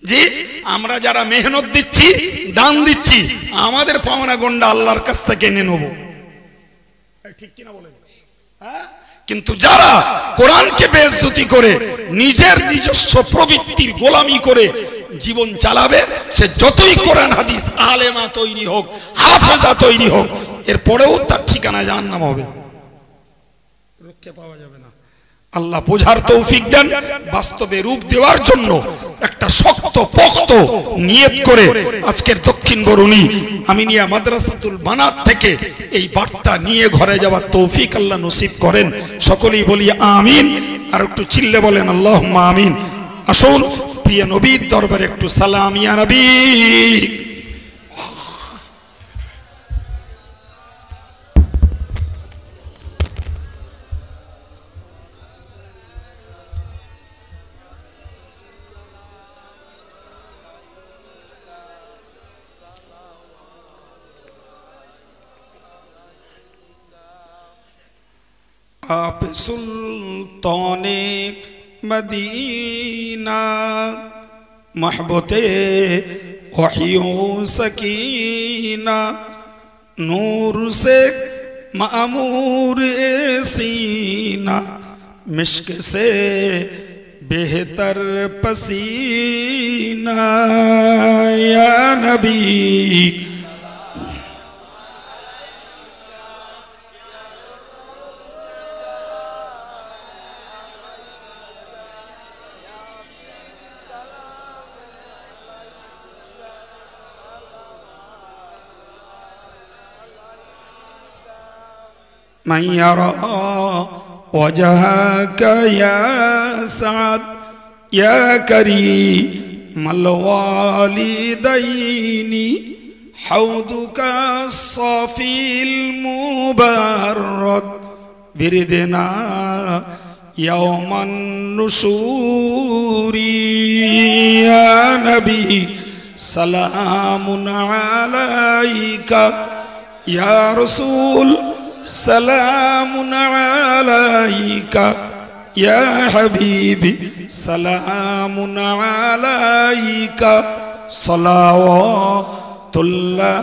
জি আমরা যারা মেহনত দিচ্ছি দান দিচ্ছি আমাদের পাওনা গন্ডা আল্লাহর কাছ থেকে এনে নেব, ঠিক কিনা বলেন? হ্যাঁ, কিন্তু যারা কোরআনকে বেইজ্জতি করে নিজের নিজস্ব প্রবৃত্তির গোলামি করে জীবন চালাবে, সে যতই কোরআন হাদিস আলেমা তৈরি হোক, হাফেজা তৈরি হোক, এরপরেও তার ঠিকানা জাহান্নাম হবে, রক্ষা পাওয়া যাবে না। আল্লাহ বোঝার তৌফিক দেন, বাস্তবে রূপ দেওয়ার জন্য একটা শক্ত পোক্ত নিয়ত করে আজকের দক্ষিণ বরুণী আমিনিয়া মাদ্রাসাতুল বানাত থেকে এই বার্তা নিয়ে ঘরে যাওয়ার তৌফিক আল্লাহ নসিব করেন। সকলেই বলি আমিন, আর একটু চিল্লে বলেন আল্লাহুম্মা আমিন। আসুন প্রিয় নবীর দরবারে একটু সালাম ইয়া নবী। आप सुल्ताने मदीना महबूते वहियो सकीना नूर से मामूर सीना मिश्क से बेहतर पसीना या नबी من يرى وجهك يا سعد يا كريم الوالدين حوضك الصافي المبرد بردنا يوم النشور يا نبي سلام عليك يا رسول سلام عليك يا حبيبي سلام عليك صلوات الله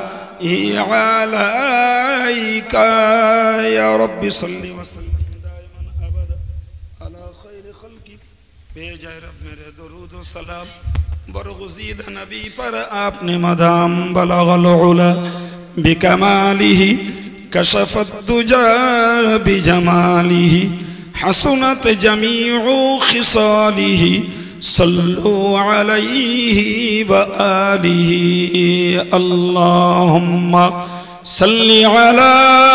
عليك يا رب صل وسلم دائما ابدا على خير خلقك भेजा रब मेरे दरूद व सलाम बरगुज़ीद नबी पर आपने मदाम बलगल उला बिकमालिही कशफत दुजा बिजमालिही हसनत जमीउ खिसालिही सल्लु अलैहि व आलिही अल्लाहुम्मा सल्लि अला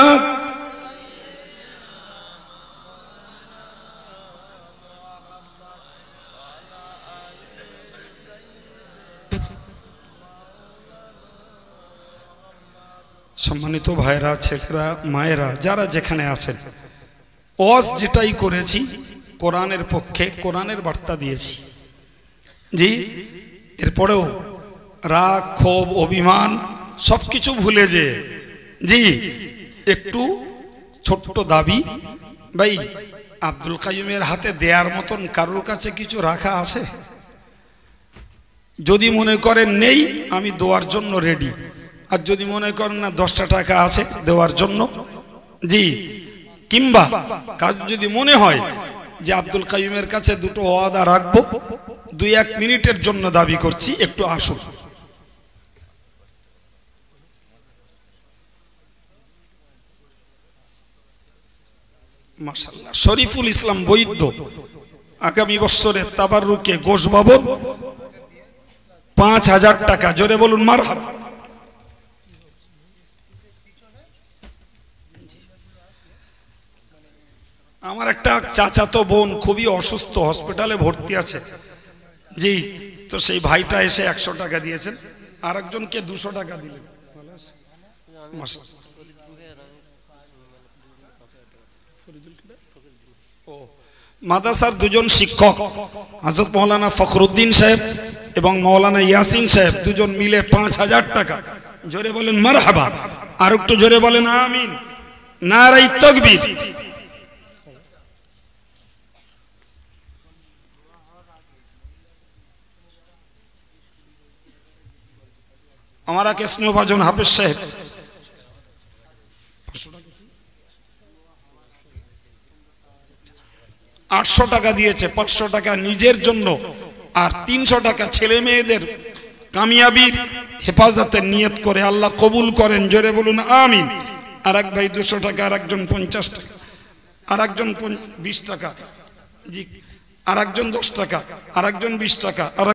সম্মানিত ভাইরা, ছেলেরা, মায়েরা, যারা যেখানে আছেন, ওয়াজ যেটাই করেছি কোরআনের পক্ষে, কোরআনের বার্তা দিয়েছি। জি, এরপরেও রাগ, ক্ষোভ, অভিমান সব কিছু ভুলে যে জি একটু ছোট্ট দাবি, ভাই আব্দুল কাইয়ুমের হাতে দেয়ার মতন কারোর কাছে কিছু রাখা আছে? যদি মনে করেন নেই, আমি দেওয়ার জন্য রেডি। আর যদি মনে করেন না দশটা টাকা আছে দেওয়ার জন্য, জি, কিংবা কাজ যদি মনে হয় যে আব্দুল কাইয়ুমের কাছে দুটো ওয়াদা রাখবো, দুই এক মিনিটের জন্য দাবি করছি, একটু আসুন। মাশাআল্লাহ, শরীফুল ইসলাম বৈদ্য আগামী বছরের তাবাররুকে গোশ বাবদ পাঁচ হাজার টাকা, জোরে বলুন মারহাবা। আমার একটা চাচাতো বোন খুবই অসুস্থ, হসপিটালে ভর্তি আছে, জি, তো সেই ভাইটা এসে একশো টাকা দিয়েছেন, আর একজনকে দুশো টাকা দিলেন। মাদ্রাসার দুজন শিক্ষক হযরত মাওলানা ফখরুদ্দিন সাহেব এবং মাওলানা ইয়াসিন সাহেব দুজন মিলে পাঁচ হাজার টাকা, জোরে বলেন মারহাবা, আর একটু জোরে বলেন আমিন, নারায়ে তাকবীর। আমার এক স্নেহভাজন হাফেজ সাহেব আটশো টাকা দিয়েছে, পাঁচশো টাকা নিজের জন্য আর তিনশো টাকা ছেলে মেয়েদের কামিয়াবির হেফাজতের নিয়ত করে। আল্লাহ কবুল করেন, জোরে বলুন আমিন। আর এক ভাই দুশো টাকা, আর একজন পঞ্চাশ টাকা, আর একজন বিশ টাকা, জি, আর একজন দশ টাকা, আর একজন বিশ টাকা, আর